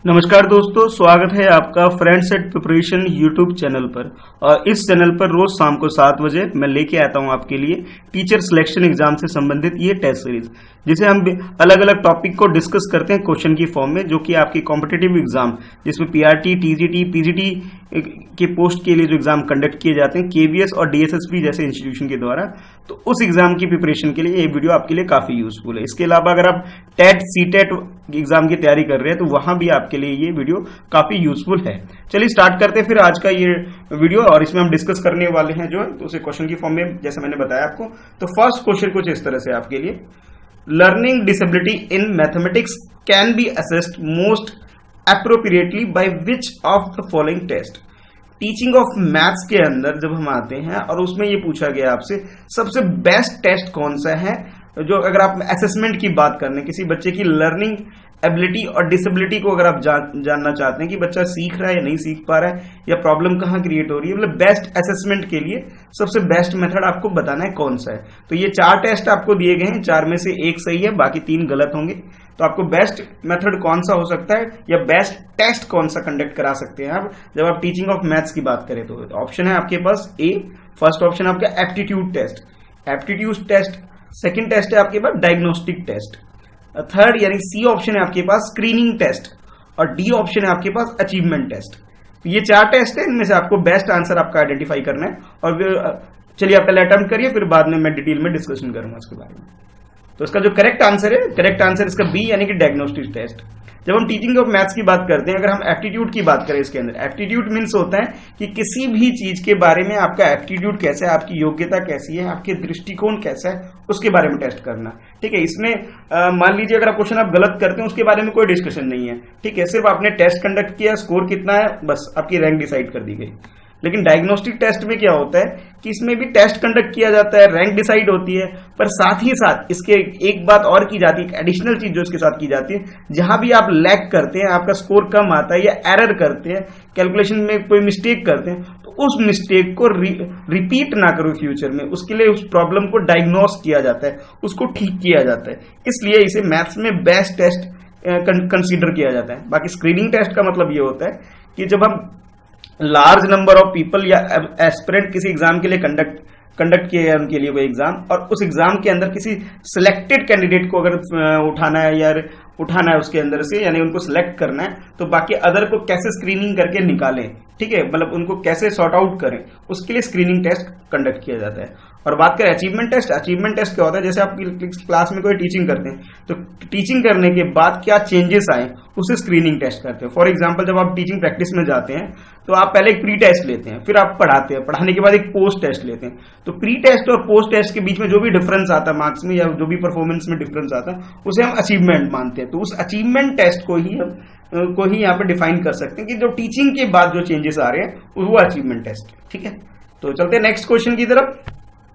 नमस्कार दोस्तों, स्वागत है आपका friend set preparation YouTube channel पर। और इस चैनल पर रोज शाम को 7 बजे मैं लेके आता हूं आपके लिए टीचर सिलेक्शन एग्जाम से संबंधित ये टेस्ट सीरीज, जिसे हम अलग अलग टॉपिक को डिस्कस करते हैं क्वेश्चन की फॉर्म में, जो कि आपकी कॉम्पिटिटिव एग्जाम जिसमें पीआरटी, टीजीटी, पीजीटी के पोस्ट के लिए जो एग्जाम कंडक्ट किए जाते हैं केवीएस और डीएसएसपी जैसे इंस्टीट्यूशन के द्वारा, तो उस एग्जाम की प्रिपरेशन के लिए ये वीडियो आपके लिए काफी यूजफुल है। इसके अलावा अगर आप टेट, सीटेट एग्जाम की तैयारी कर रहे हैं तो वहां भी आपके लिए ये वीडियो काफी यूजफुल है। चलिए स्टार्ट करते हैं फिर आज का ये वीडियो, और इसमें हम डिस्कस करने वाले हैं जो है तो उसे क्वेश्चन की फॉर्म में, जैसे मैंने बताया आपको। तो फर्स्ट क्वेश्चन कुछ इस तरह से आपके लिए, learning disability in mathematics can be assessed most appropriately by which of the following test. Teaching of maths के अंदर जब हम आते हैं और उसमें ये पूछा गया आपसे सबसे बेस्ट टेस्ट कौन सा है, जो अगर आप असेसमेंट की बात करने, किसी बच्चे की लर्निंग एबिलिटी और डिसेबिलिटी को अगर आप जानना चाहते हैं कि बच्चा सीख रहा है या नहीं सीख पा रहा है या प्रॉब्लम कहाँ क्रिएट हो रही है, मतलब बेस्ट असेसमेंट के लिए सबसे बेस्ट मेथड आपको बताना है कौन सा है। तो ये 4 टेस्ट आपको दिए गए हैं, 4 में से 1 सही है, बाकी 3 गलत होंगे। तो आपको बेस्ट मेथड कौन सा हो सकता है या बेस्ट टेस्ट कौन सा कंडक्ट करा सकते हैं आप जब आप टीचिंग ऑफ मैथ्स की बात करें। तो ऑप्शन है आपके पास ए, फर्स्ट ऑप्शन आपका aptitude test, aptitude test. Second test है आपके पास डायग्नोस्टिक टेस्ट। थर्ड यानी सी ऑप्शन है आपके पास स्क्रीनिंग टेस्ट, और डी ऑप्शन है आपके पास अचीवमेंट टेस्ट। तो ये 4 टेस्ट है, इनमें से आपको बेस्ट आंसर आपका आइडेंटिफाई करना है। और चलिए आप पहले अटेम्प्ट करिए, फिर बाद में मैं डिटेल में डिस्कशन करूंगा इसके बारे में। तो इसका जो करेक्ट आंसर है, करेक्ट आंसर इसका बी यानी कि डायग्नोस्टिक टेस्ट। जब हम टीचिंग ऑफ मैथ्स की बात करते हैं, अगर हम एप्टीट्यूड की बात करें, इसके अंदर एप्टीट्यूड मीन्स होता है कि किसी भी चीज के बारे में आपका एप्टीट्यूड कैसा है, आपकी योग्यता कैसी है, आपके दृष्टिकोण कैसा है, उसके बारे में टेस्ट करना। ठीक है, इसमें मान लीजिए अगर आप क्वेश्चन आप गलत करते हैं, उसके बारे में कोई डिस्कशन नहीं है। ठीक है, सिर्फ आपने टेस्ट कंडक्ट किया, स्कोर कितना है, बस आपकी रैंक डिसाइड कर दी गई। लेकिन डायग्नोस्टिक टेस्ट में क्या होता है कि इसमें भी टेस्ट कंडक्ट किया जाता है, रैंक डिसाइड होती है, पर साथ ही साथ इसके एक बात और की जाती है, एडिशनल चीज जो इसके साथ की जाती है, जहां भी आप लैग करते हैं, आपका स्कोर कम आता है या एरर करते हैं, कैलकुलेशन में कोई मिस्टेक करते हैं, तो उस मिस्टेक को रिपीट ना करो फ्यूचर में, उसके लिए उस प्रॉब्लम को डायग्नोस किया जाता है, उसको ठीक किया जाता है। इसलिए इसे मैथ्स में बेस्ट टेस्ट कंसीडर किया जाता है। बाकी स्क्रीनिंग टेस्ट का मतलब ये होता है कि जब हम लार्ज नंबर ऑफ पीपल या एस्पिरेंट किसी एग्जाम के लिए कंडक्ट किए हैं, उनके लिए वो एग्जाम, और उस एग्जाम के अंदर किसी सिलेक्टेड कैंडिडेट को अगर उठाना है उसके अंदर से, यानी उनको सिलेक्ट करना है, तो बाकी अदर को कैसे स्क्रीनिंग करके निकालें, ठीक है, मतलब उनको कैसे सॉर्ट आउट करें, उसके लिए स्क्रीनिंग टेस्ट कंडक्ट किया जाता है। और बात करें अचीवमेंट टेस्ट, अचीवमेंट टेस्ट क्या होता है, जैसे आप क्लास में कोई टीचिंग करते हैं तो टीचिंग करने के बाद क्या चेंजेस आए उसे स्क्रीनिंग टेस्ट करते हैं। फॉर एग्जांपल, जब आप टीचिंग प्रैक्टिस में जाते हैं तो आप पहले एक प्री टेस्ट लेते हैं, फिर आप पढ़ाते हैं, पढ़ाने के बाद एक पोस्ट टेस्ट लेते हैं। तो प्री टेस्ट और पोस्ट टेस्ट के बीच में जो भी डिफरेंस आता है मार्क्स में या जो भी परफॉर्मेंस में डिफरेंस आता है, उसे हम अचीवमेंट मानते हैं। तो उस अचीवमेंट टेस्ट को ही यहाँ पे डिफाइन कर सकते हैं कि जो टीचिंग के बाद जो चेंजेस आ रहे हैं वो अचीवमेंट टेस्ट। ठीक है, तो चलते हैं नेक्स्ट क्वेश्चन की तरफ।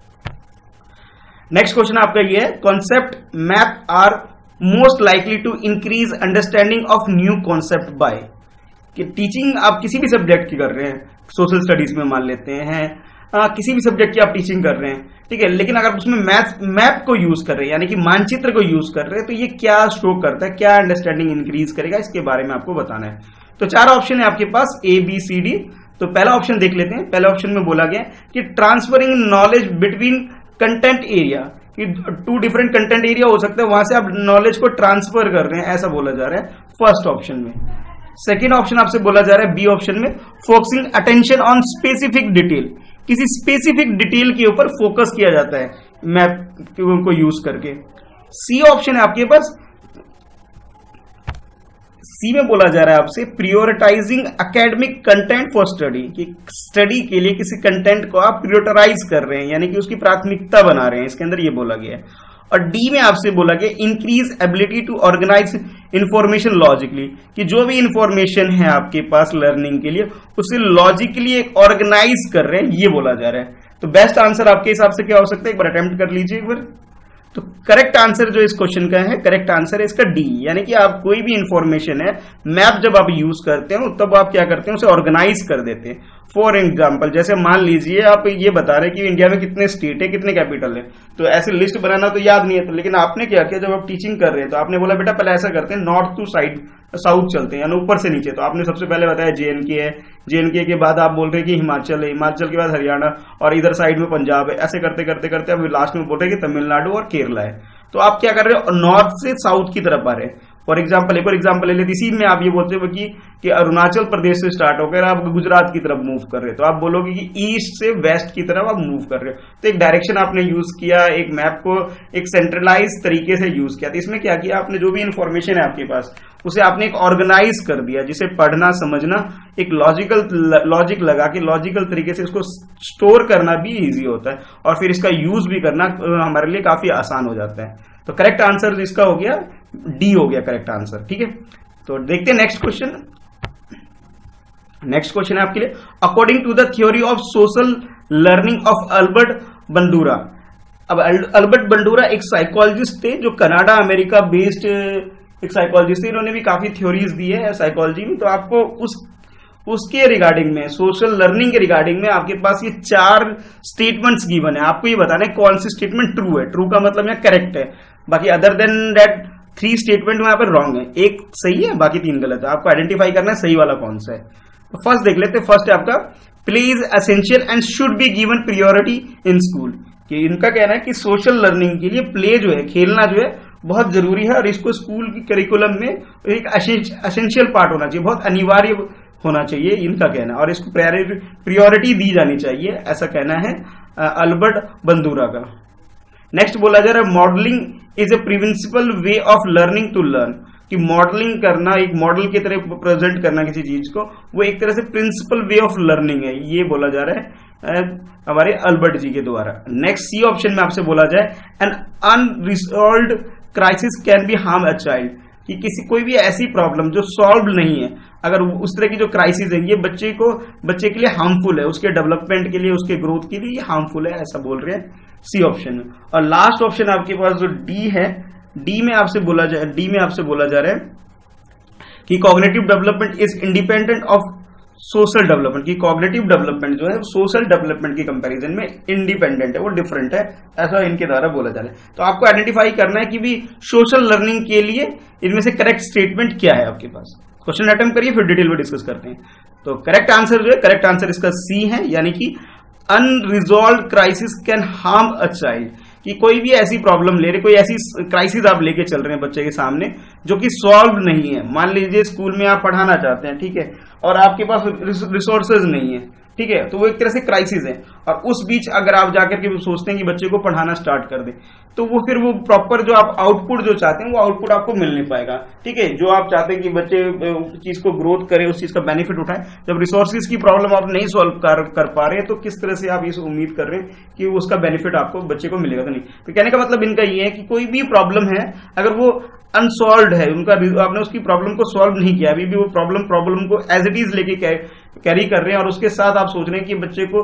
नेक्स्ट क्वेश्चन आपका ये है, concept math are most likely to increase understanding of new concept by. कि टीचिंग आप किसी भी सब्जेक्ट की कर रहे हैं, सोशल स्टडीज में मान लेते हैं, किसी भी सब्जेक्ट की आप टीचिंग कर रहे हैं, ठीक है, लेकिन अगर उसमें मैप को यूज कर रहे हैं, यानी कि मानचित्र को यूज कर रहे हैं, तो ये क्या शो करता है, क्या अंडरस्टैंडिंग इंक्रीज करेगा, इसके बारे में आपको बताना है। तो 4 ऑप्शन है आपके पास, ए बी सी डी। तो पहला ऑप्शन देख लेते हैं। पहले ऑप्शन में बोला गया कि transferring knowledge between content area, कि 2 डिफरेंट कंटेंट एरिया हो सकता है, वहां से आप नॉलेज को ट्रांसफर कर रहे हैं, ऐसा बोला जा रहा है फर्स्ट ऑप्शन में। सेकेंड ऑप्शन आपसे बोला जा रहा है बी ऑप्शन में, focusing attention on specific detail, किसी स्पेसिफिक डिटेल के ऊपर फोकस किया जाता है मैप को यूज करके। सी ऑप्शन है आपके पास, सी में बोला जा रहा है आपसे prioritising academic content for study, कि स्टडी के लिए किसी कंटेंट को आप प्रियोरिटाइज कर रहे हैं, यानी कि उसकी प्राथमिकता बना रहे हैं, इसके अंदर ये बोला गया है। और डी में आपसे बोला गया increase ability to organise information logically, कि जो भी इंफॉर्मेशन है आपके पास लर्निंग के लिए उसे लॉजिकली एक ऑर्गेनाइज कर रहे हैं, ये बोला जा रहा है। तो बेस्ट आंसर आपके हिसाब से क्या हो सकता है, एक बार अटेम्प्ट कर लीजिए एक बार। तो करेक्ट आंसर जो इस क्वेश्चन का है, करेक्ट आंसर है इसका डी, यानी कि आप कोई भी इंफॉर्मेशन है, मैप जब आप यूज करते हो तब आप क्या करते हैं, उसे ऑर्गेनाइज कर देते हैं। फॉर एग्जाम्पल, जैसे मान लीजिए आप ये बता रहे हैं कि इंडिया में कितने स्टेट है, कितने कैपिटल है, तो ऐसे लिस्ट बनाना तो याद नहीं है, तो लेकिन आपने क्या किया, जब आप टीचिंग कर रहे हैं तो आपने बोला बेटा पहले ऐसा करते हैं, नॉर्थ टू साइड साउथ चलते हैं, यानी ऊपर से नीचे। तो आपने सबसे पहले बताया जेएनके है, जेएनके के बाद आप बोल रहे हैं कि हिमाचल है, हिमाचल के बाद हरियाणा और इधर साइड में पंजाब है। ऐसे करते करते करते अब लास्ट में बोल रहे हैं कि तमिलनाडु और केरला है। तो आप क्या कर रहे हो, नॉर्थ से साउथ की तरफ आ रहे हैं। फॉर एग्जाम्पल एक और एग्जाम्पल ले लेते, इसी में आप ये बोलते हो कि अरुणाचल प्रदेश से स्टार्ट होकर आप गुजरात की तरफ मूव कर रहे हो, तो आप बोलोगे कि ईस्ट से वेस्ट की तरफ आप मूव कर रहे हो। तो एक डायरेक्शन आपने यूज किया, एक मैप को एक सेंट्रलाइज तरीके से यूज किया। तो इसमें क्या किया आपने, जो भी इंफॉर्मेशन है आपके पास उसे आपने एक ऑर्गेनाइज कर दिया, जिसे पढ़ना समझना एक लॉजिक लगा के लॉजिकल तरीके से इसको स्टोर करना भी इजी होता है और फिर इसका यूज भी करना हमारे लिए काफी आसान हो जाता है। तो करेक्ट आंसर इसका हो गया डी, हो गया करेक्ट आंसर। ठीक है, तो देखते हैं नेक्स्ट क्वेश्चन। नेक्स्ट क्वेश्चन है आपके लिए, according to the theory of social learning of Albert Bandura. अब अल्बर्ट बंडूरा एक साइकोलॉजिस्ट थे जो कनाडा अमेरिका बेस्ड एक साइकोलॉजिस्ट थे। इन्होंने भी काफी थ्योरीज दी है साइकोलॉजी में। तो आपको उसके रिगार्डिंग में, सोशल लर्निंग के रिगार्डिंग में आपके पास ये 4 स्टेटमेंट्स गिवन है। आपको ये बताना है कौन सी स्टेटमेंट ट्रू है। ट्रू का मतलब यहाँ करेक्ट है, बाकी अदर देन दैट 3 स्टेटमेंट यहाँ पर रॉन्ग है। एक सही है, बाकी 3 गलत है। आपको आइडेंटिफाई करना है सही वाला कौन सा है। तो फर्स्ट देख लेते हैं। फर्स्ट है आपका, play is essential and should be given priority in school. कि इनका कहना है कि सोशल लर्निंग के लिए प्ले जो है, खेलना जो है बहुत जरूरी है और इसको स्कूल की करिकुलम में एक एसेंशियल पार्ट होना चाहिए, बहुत अनिवार्य होना चाहिए इनका कहना, और इसको प्रायोरिटी दी जानी चाहिए, ऐसा कहना है अल्बर्ट बंडूरा का। नेक्स्ट बोला जा रहा है, modelling is a principal way of learning to learn. कि मॉडलिंग करना, एक मॉडल की तरह प्रेजेंट करना किसी चीज को, वो एक तरह से प्रिंसिपल वे ऑफ लर्निंग है, ये बोला जा रहा है हमारे अल्बर्ट जी के द्वारा। नेक्स्ट सी ऑप्शन में आपसे बोला जाए, an unresolved crisis can be harm a child. कि किसी कोई भी ऐसी प्रॉब्लम जो सॉल्व नहीं है, अगर उस तरह की जो क्राइसिस है, ये बच्चे के लिए हार्मफुल है, उसके डेवलपमेंट के लिए, उसके ग्रोथ के लिए ये हार्मफुल है, ऐसा बोल रहे हैं सी ऑप्शन में। और लास्ट ऑप्शन आपके पास जो डी है, डी में आपसे बोला जा रहा है कि cognitive development is independent of social development. की कॉग्निटिव डेवलपमेंट जो है सोशल डेवलपमेंट की कंपैरिजन में इंडिपेंडेंट है, वो डिफरेंट है, ऐसा इनके द्वारा बोला जा रहा है। तो आपको आइडेंटिफाई करना है कि भी सोशल लर्निंग के लिए इनमें से करेक्ट स्टेटमेंट क्या है आपके पास। क्वेश्चन अटेम्प्ट करिए, फिर डिटेल में डिस्कस करते हैं। तो करेक्ट आंसर जो है, करेक्ट आंसर इसका सी है, यानी कि unresolved crisis can harm a child. कि कोई भी ऐसी प्रॉब्लम ले रहे, कोई ऐसी क्राइसिस आप लेके चल रहे हैं बच्चे के सामने जो कि सॉल्व नहीं है। मान लीजिए स्कूल में आप पढ़ाना चाहते हैं, ठीक है, और आपके पास रिसोर्सेज नहीं है, ठीक है, तो वो एक तरह से क्राइसिस है। और उस बीच अगर आप जाकर के सोचते हैं कि बच्चे को पढ़ाना स्टार्ट कर दे, तो वो फिर वो प्रॉपर जो आप आउटपुट जो चाहते हैं वो आउटपुट आपको मिल नहीं पाएगा। ठीक है, जो आप चाहते हैं कि बच्चे चीज को ग्रोथ करे, उस चीज का बेनिफिट उठाए, जब रिसोर्सेज की प्रॉब्लम आप नहीं सॉल्व कर पा रहे हैं, तो किस तरह से आप ये उम्मीद कर रहे हैं कि उसका बेनिफिट आपको बच्चे को मिलेगा? तो नहीं। तो कहने का मतलब इनका ये है कि कोई भी प्रॉब्लम है, अगर वो अनसॉल्व है, उनका आपने उसकी प्रॉब्लम को सॉल्व नहीं किया, अभी भी वो प्रॉब्लम को एज इट इज लेके कैरी कर रहे हैं, और उसके साथ आप सोच रहे हैं कि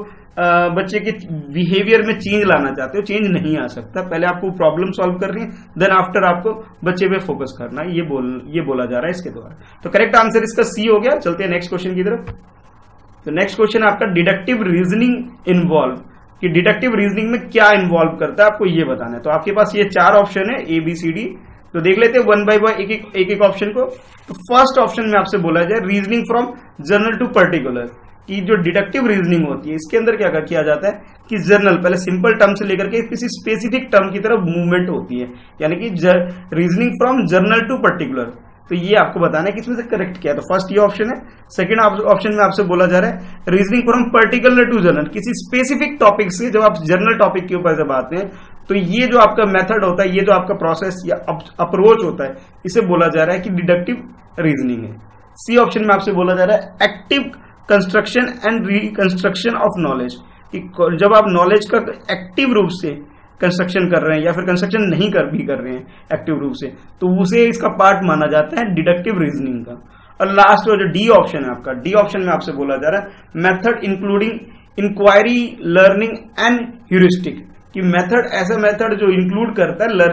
बच्चे के बिहेवियर में चेंज लाना चाहते हो, चेंज नहीं आ सकता। पहले आपको प्रॉब्लम सॉल्व करनी है, देन आफ्टर आपको बच्चे पे फोकस करना है, ये बोला जा रहा है इसके द्वारा। तो करेक्ट आंसर इसका सी हो गया। चलते हैं नेक्स्ट क्वेश्चन की तरफ। तो नेक्स्ट क्वेश्चन आपका डिडक्टिव रीजनिंग इन्वॉल्व। कि डिडक्टिव रीजनिंग में क्या इन्वॉल्व करता है, आपको ये बताना है। तो आपके पास ये 4 ऑप्शन है, ए बी सी डी। तो देख लेते हैं वन बाय वन एक ऑप्शन को। तो फर्स्ट ऑप्शन में आपसे बोला जाए reasoning from general to particular. कि जो डिडक्टिव रीजनिंग होती है, इसके अंदर क्या किया जाता है कि जर्नल, पहले सिंपल टर्म से लेकर के किसी स्पेसिफिक टर्म की तरफ मूवमेंट होती है, यानी कि reasoning from general to particular. तो ये आपको बताना है कि इसमें से करेक्ट क्या है। तो फर्स्ट ये ऑप्शन है। सेकंड ऑप्शन में आपसे बोला जा रहा है reasoning from particular to general. किसी स्पेसिफिक टॉपिक से जब आप जनरल टॉपिक के ऊपर जब आते हैं, तो ये जो आपका मेथड होता है, ये जो आपका प्रोसेस या अप्रोच होता है, इसे बोला जा रहा है कि डिडक्टिव रीजनिंग है। सी ऑप्शन में आपसे बोला जा रहा है active construction and reconstruction of knowledge. जब आप नॉलेज का एक्टिव रूप से कंस्ट्रक्शन कर रहे हैं या फिर कंस्ट्रक्शन नहीं कर रहे हैं एक्टिव रूप से, तो उसे इसका पार्ट माना जाता है डिडक्टिव रीजनिंग का। और लास्ट जो डी ऑप्शन है आपका, डी ऑप्शन में आपसे बोला जा रहा है method including inquiry, learning and heuristic. कि मेथड, ऐसा मेथड जो इंक्लूड करता है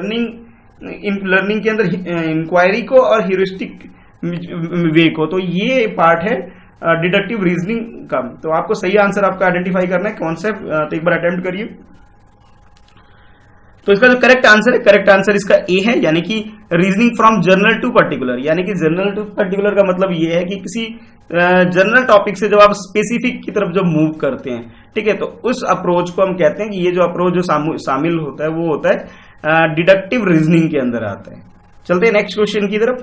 लर्निंग के अंदर इंक्वायरी को और ह्यूरिस्टिक वे को। तो ये पार्ट है डिडक्टिव रीजनिंग का। तो आपको सही आंसर आपका आइडेंटिफाई करना है कौन सा। तो एक बार अटेम्प्ट करिए। तो इसका जो करेक्ट आंसर है, करेक्ट आंसर इसका ए है, यानी कि reasoning from general to particular. यानी कि जनरल टू पर्टिकुलर का मतलब ये है कि किसी जनरल टॉपिक से जब आप स्पेसिफिक की तरफ जब मूव करते हैं, ठीक है, तो उस अप्रोच को हम कहते हैं कि ये जो अप्रोच जो शामिल होता है वो होता है डिडक्टिव रीजनिंग के अंदर आता है। चलते हैं नेक्स्ट क्वेश्चन की तरफ।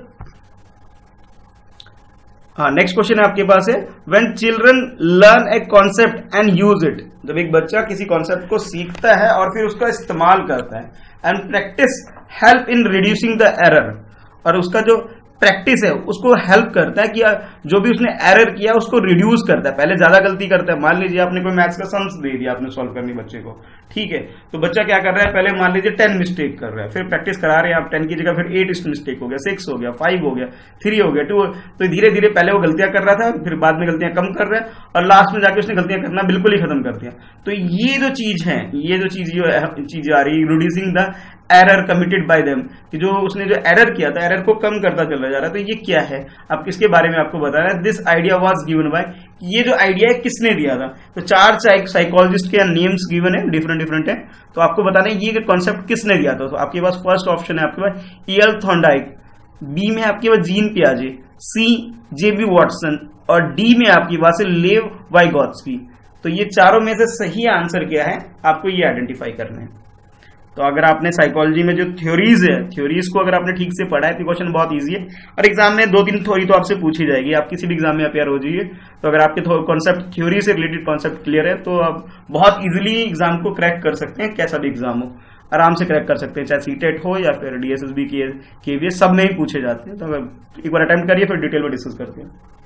हाँ, नेक्स्ट क्वेश्चन आपके पास है, when children learn a concept and use it. जब एक बच्चा किसी कॉन्सेप्ट को सीखता है और फिर उसका इस्तेमाल करता है, and practice help in reducing the error, और उसका जो प्रैक्टिस है उसको हेल्प करता है कि जो भी उसने एरर किया उसको रिड्यूस करता है। पहले ज्यादा गलती करता है, मान लीजिए आपने कोई मैथ्स का सम्स दे दिया आपने सॉल्व करने बच्चे को, ठीक है, तो बच्चा क्या कर रहा है, पहले मान लीजिए 10 मिस्टेक कर रहा है, फिर प्रैक्टिस करा रहे हैं आप 10 की जगह फिर 8 मिस्टेक हो गया, 6 हो गया, 5 हो गया, 3 हो गया, 2, तो धीरे धीरे पहले वो गलतियां कर रहा था, फिर बाद में गलतियां कम कर रहा है, और लास्ट में जाके उसने गलतियां करना बिल्कुल ही खत्म कर दिया। तो ये जो चीज है, ये जो चीज आ रही है, reducing the error committed by them, कि जो उसने जो एरर किया था एरर को कम करता चला जा रहा है। तो ये क्या है, आप किसके बारे में आपको बता रहा है, this idea was given by, ये जो आइडिया है किसने दिया था। तो 4 साइकोलॉजिस्ट के नेम्स गिवन है, डिफरेंट है, तो आपको बताना है ये कॉन्सेप्ट किसने दिया था। तो आपके पास फर्स्ट ऑप्शन है आपके पास E.L. थॉर्नडाइक, बी में आपके पास जीन पियाजे, सी J.B. वॉटसन, और डी में आपके पास है लेव वाइगोत्स्की। तो ये चारों में से सही आंसर क्या है आपको ये आइडेंटिफाई करना है। तो अगर आपने साइकोलॉजी में जो थ्योरीज है, थ्योरीज को अगर आपने ठीक से पढ़ा है तो क्वेश्चन बहुत इजी है, और एग्जाम में 2-3 थ्योरी तो आपसे पूछी जाएगी, आप किसी भी एग्जाम में अपेयर हो जाइए। तो अगर आपके कॉन्सेप्ट थ्योरी से रिलेटेड कॉन्सेप्ट क्लियर है तो आप बहुत इजीली एग्जाम को क्रैक कर सकते हैं, कैसा भी एग्जाम हो आराम से क्रैक कर सकते हैं, चाहे सीटेट हो या फिर DSSB के सब में ही पूछे जाते हैं। तो अगर एक बार अटेम्प्ट करिए फिर डिटेल में डिस्कस करते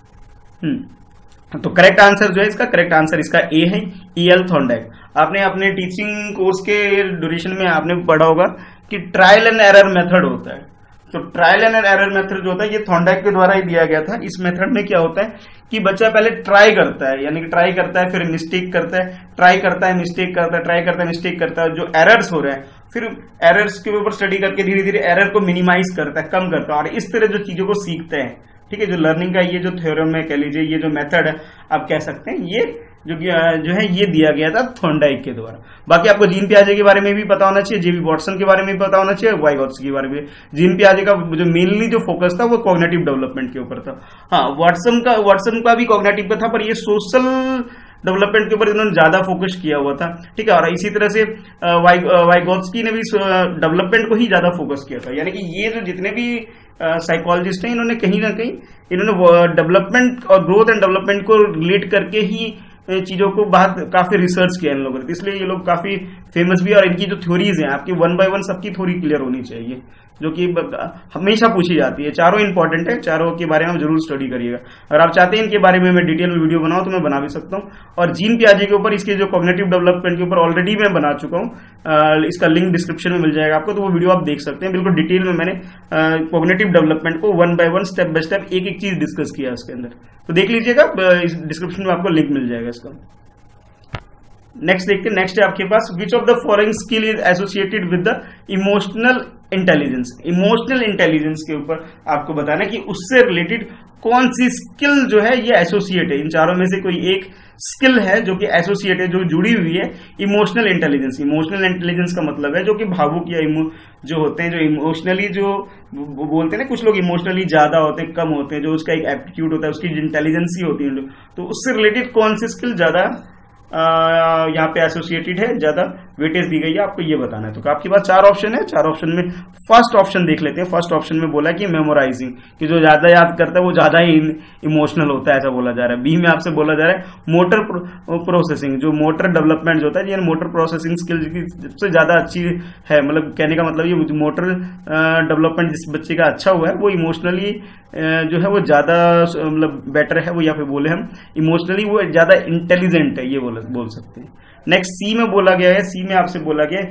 हैं। तो करेक्ट आंसर जो है इसका, करेक्ट आंसर इसका ए है, E.L. थॉर्नडाइक। आपने अपने टीचिंग कोर्स के ड्यूरेशन में आपने पढ़ा होगा कि ट्रायल एंड एरर मेथड होता है। तो ट्रायल एंड एरर मेथड जो होता है ये थॉर्नडाइक के द्वारा ही दिया गया था। इस मेथड में क्या होता है कि बच्चा पहले ट्राई करता है, यानी कि ट्राई करता है फिर मिस्टेक करता है, ट्राई करता है मिस्टेक करता है, ट्राई करता है मिस्टेक करता है, जो एरर्स हो रहे हैं फिर एरर्स के ऊपर स्टडी करके धीरे धीरे एरर को मिनिमाइज करता है, कम करता है, और इस तरह जो चीजों को सीखते हैं, ठीक है। जो लर्निंग का ये जो थ्योरम है कह लीजिए, ये जो मेथड है आप कह सकते हैं, ये जो है ये दिया गया था थॉर्नडाइक के द्वारा। बाकी आपको जीन पियाजे के बारे में भी पता होना चाहिए, J.B. वॉटसन के बारे में भी पता होना चाहिए, वाइगोत्स्की के बारे में। जीन पियाजे का जो मेनली जो फोकस था वो कॉग्निटिव डेवलपमेंट के ऊपर था। हाँ, वॉटसन का भी कॉग्निटिव का था, पर ये सोशल डेवलपमेंट के ऊपर इन्होंने ज्यादा फोकस किया हुआ था, ठीक है। और इसी तरह से वाइगोत्स्की ने भी डेवलपमेंट को ही ज्यादा फोकस किया था। यानी कि ये जो जितने भी साइकोलॉजिस्ट हैं इन्होंने कहीं ना कहीं इन्होंने डेवलपमेंट और ग्रोथ एंड डेवलपमेंट को रिलेट करके ही चीजों को बहुत काफी रिसर्च किया इन लोगों ने, इसलिए ये लोग काफी फेमस भी। और इनकी जो थ्योरीज हैं आपकी 1 by 1 सबकी थ्योरी क्लियर होनी चाहिए, जो कि हमेशा पूछी जाती है। चारों इंपॉर्टेंट है, चारों के बारे में जरूर स्टडी करिएगा। अगर आप चाहते हैं इनके बारे में मैं डिटेल में वीडियो बनाऊं तो मैं बना भी सकता हूं, और जीन पियाजे के ऊपर इसके जो कॉग्निटिव डेवलपमेंट के ऊपर ऑलरेडी मैं बना चुका हूं, इसका लिंक डिस्क्रिप्शन में मिल जाएगा आपको, तो वो वीडियो आप देख सकते हैं। बिल्कुल डिटेल में मैंने कॉग्निटिव डेवलपमेंट को 1 by 1 स्टेप बाय स्टेप एक चीज डिस्कस किया उसके अंदर, तो देख लीजिएगा, इस डिस्क्रिप्शन में आपको लिंक मिल जाएगा इसका। नेक्स्ट देखते हैं, नेक्स्ट है आपके पास, which of the following skill is associated with the emotional intelligence. Emotional intelligence के ऊपर आपको बताना है कि उससे रिलेटेड कौन सी स्किल जो है ये एसोसिएट है। इन चारों में से कोई एक स्किल है जो कि एसोसिएट है, जो जुड़ी हुई है इमोशनल इंटेलिजेंस। इमोशनल इंटेलिजेंस का मतलब है जो कि भावुक या जो होते हैं, जो इमोशनली जो बोलते हैं ना, कुछ लोग इमोशनली ज्यादा होते हैं, कम होते हैं, जो उसका एक एप्टीट्यूड होता है, उसकी इंटेलिजेंस ही होती है, तो उससे रिलेटेड कौन सी स्किल ज्यादा यहाँ पे एसोसिएटेड है, ज्यादा वेटेज दी गई है, आपको ये बताना है। तो आपके पास 4 ऑप्शन है, 4 ऑप्शन में फर्स्ट ऑप्शन देख लेते हैं। फर्स्ट ऑप्शन में बोला कि मेमोराइजिंग, कि जो ज्यादा याद करता है वो ज्यादा ही इमोशनल होता है, ऐसा बोला जा रहा है। बी में आपसे बोला जा रहा है मोटर प्रोसेसिंग, जो मोटर डेवलपमेंट जो होता है, ये मोटर प्रोसेसिंग स्किल की सबसे ज्यादा अच्छी है, मतलब कहने का मतलब ये मोटर डेवलपमेंट जिस बच्चे का अच्छा हुआ है वो इमोशनली जो है वो ज्यादा मतलब बेटर है, वो यहाँ पे बोले हम इमोशनली वो ज्यादा इंटेलिजेंट है, ये बोल सकते हैं। नेक्स्ट सी में बोला गया है, सी में आपसे बोला गया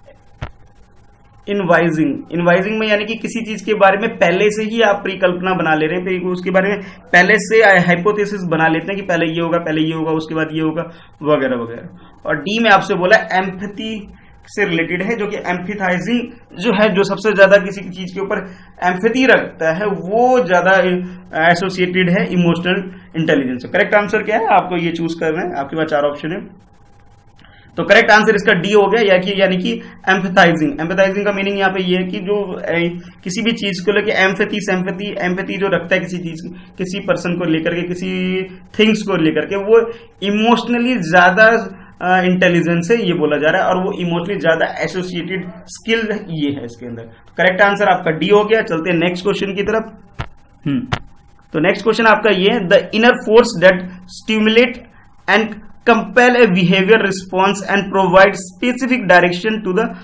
इनवाइजिंग। इनवाइजिंग में यानी कि किसी चीज के बारे में पहले से ही आप परिकल्पना बना ले रहे हैं, तो उसके बारे में पहले से हाइपोथेसिस बना लेते हैं कि पहले ये होगा, पहले ये होगा, उसके बाद ये होगा, वगैरह वगैरह। और डी में आपसे बोला एम्पैथी से रिलेटेड है, जो कि एम्पैथाइजिंग जो है, जो सबसे ज्यादा किसी की चीज के ऊपर एम्पैथी रखता है वो ज्यादा एसोसिएटेड है इमोशनल इंटेलिजेंस। करेक्ट आंसर क्या है आपको ये चूज करना है, आपके पास 4 ऑप्शन है। तो करेक्ट आंसर इसका डी हो गया, यानी कि एम्पैथाइजिंग। एम्पैथाइजिंग का मीनिंग यहाँ पे ये है कि जो किसी भी चीज को लेकर एम्पैथी जो रखता है किसी चीज, किसी पर्सन को लेकर के, किसी थिंग्स को लेकर के, वो इमोशनली ज्यादा इंटेलिजेंस है ये बोला जा रहा है, और वो इमोशनली ज्यादा एसोसिएटेड स्किल ये है इसके अंदर। करेक्ट आंसर आपका डी हो गया। चलते हैं नेक्स्ट क्वेश्चन की तरफ। तो नेक्स्ट क्वेश्चन आपका ये है, the inner force that stimulate and compel a behaviour response and provide specific direction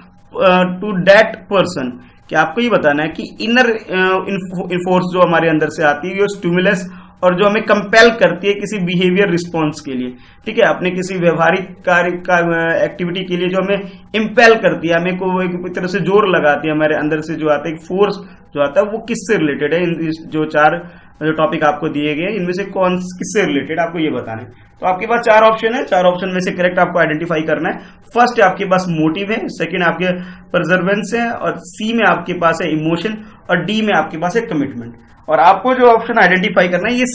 to that person. क्या आपको ये बताना है कि इनर फोर्स जो हमारे अंदर से आती है, स्टिमुलस और जो हमें कंपेल करती है किसी बिहेवियर रिस्पॉन्स के लिए, ठीक है, अपने किसी व्यवहारिक कार्य का एक्टिविटी के लिए जो हमें इंपेल करती है, हमें को एक तरह से जोर लगाती है, हमारे अंदर से जो आता है फोर्स जो आता है, वो किससे रिलेटेड है? जो चार जो टॉपिक आपको दिए गए इनमें से कौन किससे रिलेटेड आपको ये बताना है। तो आपके पास चार ऑप्शन है, चार ऑप्शन में से करेक्ट आपको आइडेंटिफाई करना है। फर्स्ट आपके पास मोटिव है, सेकंड आपके परजर्वेंस है, और सी में आपके पास है इमोशन, और डी में आपके पास है कमिटमेंट। और आपको जो ऑप्शन आइडेंटिफाई करना है ये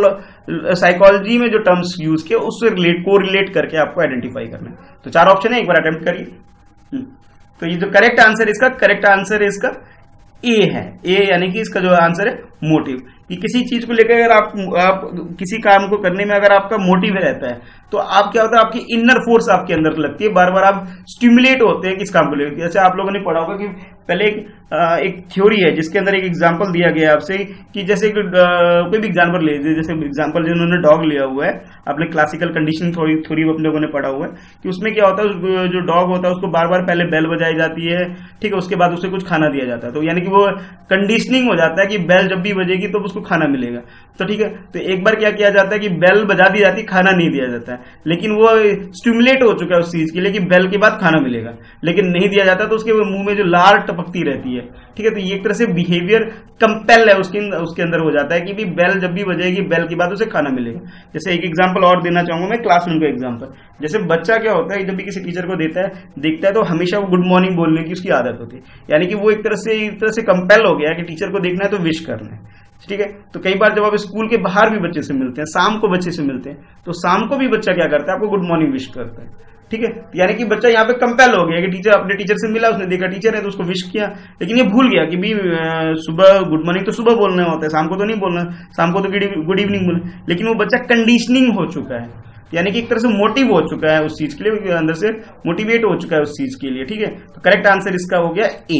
साइकोलॉजी में जो टर्म्स यूज किए उससे कोरिलेट करके आपको आइडेंटिफाई करना है। तो चार ऑप्शन है, एक बार अटेम्प्ट करिए। तो ये जो करेक्ट आंसर है इसका ए है। ए यानी कि इसका जो आंसर है मोटिव, कि किसी चीज को लेकर अगर आप किसी काम को करने में अगर आपका मोटिव रहता है तो आप क्या होता है, आपकी इनर फोर्स आपके अंदर लगती है, बार बार आप स्टिमुलेट होते हैं किस काम को लेकर। जैसे आप लोगों ने पढ़ा होगा कि पहले एक थ्योरी है जिसके अंदर एक एग्जांपल दिया गया आपसे कि जैसे कोई भी एग्जांपल ले लीजिए, जैसे एग्जांपल जिन्होंने डॉग लिया हुआ है, आपने क्लासिकल कंडीशनिंग थ्योरी अपने लोगों ने पढ़ा हुआ है कि उसमें क्या होता है, जो डॉग होता है उसको बार बार पहले बेल बजाई जाती है, ठीक है, उसके बाद उसे कुछ खाना दिया जाता है। तो यानी कि वो कंडीशनिंग हो जाता है कि बेल जब भी बजेगी तो उसको खाना मिलेगा। तो ठीक है, तो एक बार क्या किया जाता है कि बेल बजा दी जाती, खाना नहीं दिया जाता है, लेकिन वो स्टिमुलेट हो चुका है उस चीज के लिए कि बेल के बाद खाना मिलेगा, लेकिन नहीं दिया जाता तो उसके मुंह में जो लार टपकती रहती है, ठीक है। तो ये एक तरह से बिहेवियर कंपेल है उसके अंदर हो जाता है कि भी बेल जब भी बजेगी बेल के बाद उसे खाना मिलेगा। जैसे एक एग्जांपल और देना चाहूंगा मैं, क्लासरूम का एग्जांपल। जैसे बच्चा क्या होता है, जब भी किसी टीचर को देखता है तो हमेशा वो गुड मॉर्निंग बोलने की उसकी आदत होती है, यानी कि वो एक तरह से कंपेल हो गया है कि टीचर को देखना है तो विश करना है, ठीक है। तो कई बार जब आप स्कूल के बाहर भी बच्चे से मिलते हैं, शाम को बच्चे से मिलते हैं, तो शाम को भी बच्चा क्या करता है, आपको गुड मॉर्निंग विश करता है, ठीक है। यानी कि बच्चा यहाँ पे कंपेल हो गया कि टीचर अपने टीचर से मिला, उसने देखा टीचर है तो उसको विश किया, लेकिन ये भूल गया कि भी सुबह गुड मॉर्निंग तो सुबह बोलना होता है, शाम को तो नहीं बोलना, शाम को तो गुड इवनिंग बोलना। लेकिन वो बच्चा कंडीशनिंग हो चुका है, यानी कि एक तरह से मोटिव हो चुका है उस चीज के लिए, अंदर से मोटिवेट हो चुका है उस चीज के लिए, ठीक है। तो करेक्ट आंसर इसका हो गया ए।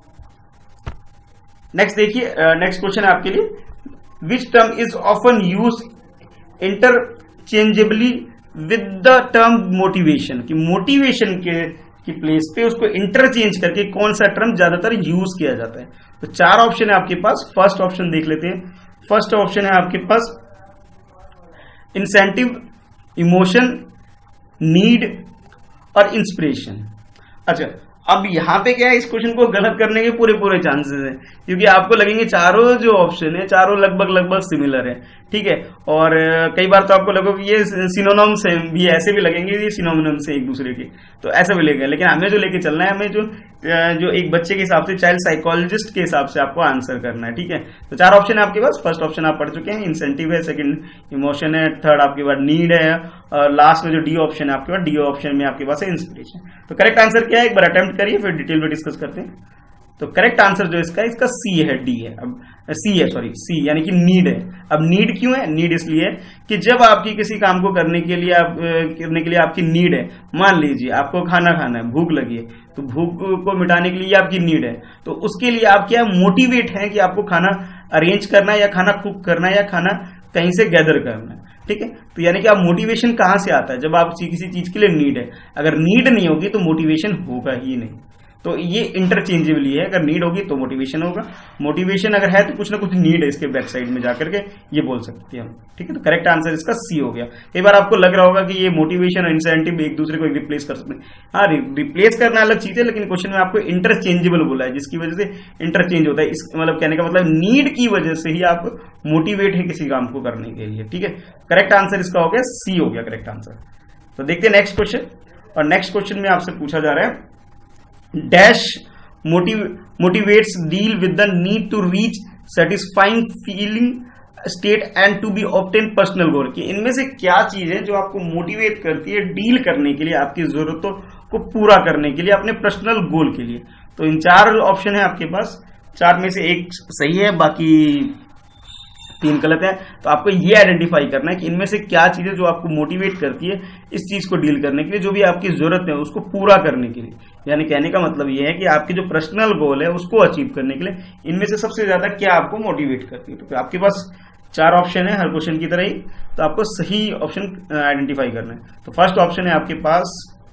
नेक्स्ट देखिए, नेक्स्ट क्वेश्चन है आपके लिए, which term is often use interchangeably with the term motivation, कि मोटिवेशन की प्लेस पे उसको इंटरचेंज करके कौन सा टर्म ज्यादातर यूज किया जाता है। तो चार ऑप्शन है आपके पास। फर्स्ट ऑप्शन देख लेते हैं। फर्स्ट ऑप्शन है आपके पास इंसेंटिव, इमोशन, नीड और इंस्पिरेशन। अच्छा, अब यहां पे क्या है, इस क्वेश्चन को गलत करने के पूरे चांसेस हैं, क्योंकि आपको लगेंगे चारों जो ऑप्शन है चारों लगभग सिमिलर है, ठीक है। और कई बार तो आपको लगेगा ये सिनोनिम्स है भी, ऐसे भी लगेंगे ये सिनोनिम्स है एक दूसरे के, तो ऐसे भी लगेगा। लेकिन हमें जो लेके चलना है, हमें जो एक बच्चे के हिसाब से, चाइल्ड साइकोलॉजिस्ट के हिसाब से आपको आंसर करना है, ठीक है। तो चार ऑप्शन है आपके पास। फर्स्ट ऑप्शन आप पढ़ चुके हैं, इंसेंटिव है, सेकंड इमोशन है, थर्ड आपके पास नीड है, और लास्ट में जो डी ऑप्शन है आपके पास, डी ऑप्शन में आपके पास है इंस्पिरेशन। तो करेक्ट आंसर क्या है, एक बार अटेम्प्ट करिए, फिर डिटेल में डिस्कस करते हैं। तो करेक्ट आंसर जो इसका सी है, डी है, अब सी यानी कि नीड है। अब नीड क्यों है? नीड इसलिए है कि जब आपकी किसी काम को करने के लिए आपकी नीड है, मान लीजिए आपको खाना खाना है, भूख लगी है, तो भूख को मिटाने के लिए आपकी नीड है, तो उसके लिए आप क्या मोटिवेट है कि आपको खाना अरेंज करना है, या खाना कुक करना है, या खाना कहीं से गैदर करना है, ठीक है। तो यानी कि आप मोटिवेशन कहां से आता है, जब आप किसी चीज के लिए नीड है। अगर नीड नहीं होगी तो मोटिवेशन होगा ही नहीं। तो ये इंटरचेंजेबली है, अगर नीड होगी तो मोटिवेशन होगा, मोटिवेशन अगर है तो कुछ ना कुछ नीड है इसके बैक साइड में जाकर के, ये बोल सकते हैं हम, ठीक है। तो करेक्ट आंसर इसका सी हो गया। कई बार आपको लग रहा होगा कि ये मोटिवेशन और इंसेंटिव एक दूसरे को रिप्लेस कर सकते हैं। हाँ, रिप्लेस करना अलग चीज है, लेकिन क्वेश्चन में आपको इंटरचेंजेबल बोला है, जिसकी वजह से इंटरचेंज होता है। इस मतलब कहने का मतलब नीड की वजह से ही आप मोटिवेट है किसी काम को करने के लिए, ठीक है। करेक्ट आंसर इसका हो गया सी हो गया करेक्ट आंसर। तो देखते हैं नेक्स्ट क्वेश्चन, और नेक्स्ट क्वेश्चन में आपसे पूछा जा रहा है, dash motivates deal with the need to reach satisfying feeling state and to be obtain personal goal, कि इनमें से क्या चीज है जो आपको मोटिवेट करती है डील करने के लिए, आपकी जरूरतों को पूरा करने के लिए, अपने पर्सनल गोल के लिए। तो इन 4 ऑप्शन है आपके पास, 4 में से एक सही है, बाकी 3 गलत है। तो आपको ये आइडेंटिफाई करना है कि इनमें से क्या चीजें जो आपको मोटिवेट करती है इस चीज को डील करने के लिए, जो भी आपकी जरूरत है उसको पूरा करने के लिए। यानी कहने का मतलब ये है कि आपकी जो पर्सनल गोल है उसको अचीव करने के लिए इनमें से सबसे ज्यादा क्या आपको मोटिवेट करती है। तो आपके पास 4 ऑप्शन है हर क्वेश्चन की तरह ही, तो आपको सही ऑप्शन आइडेंटिफाई करना है। तो फर्स्ट ऑप्शन है आपके पास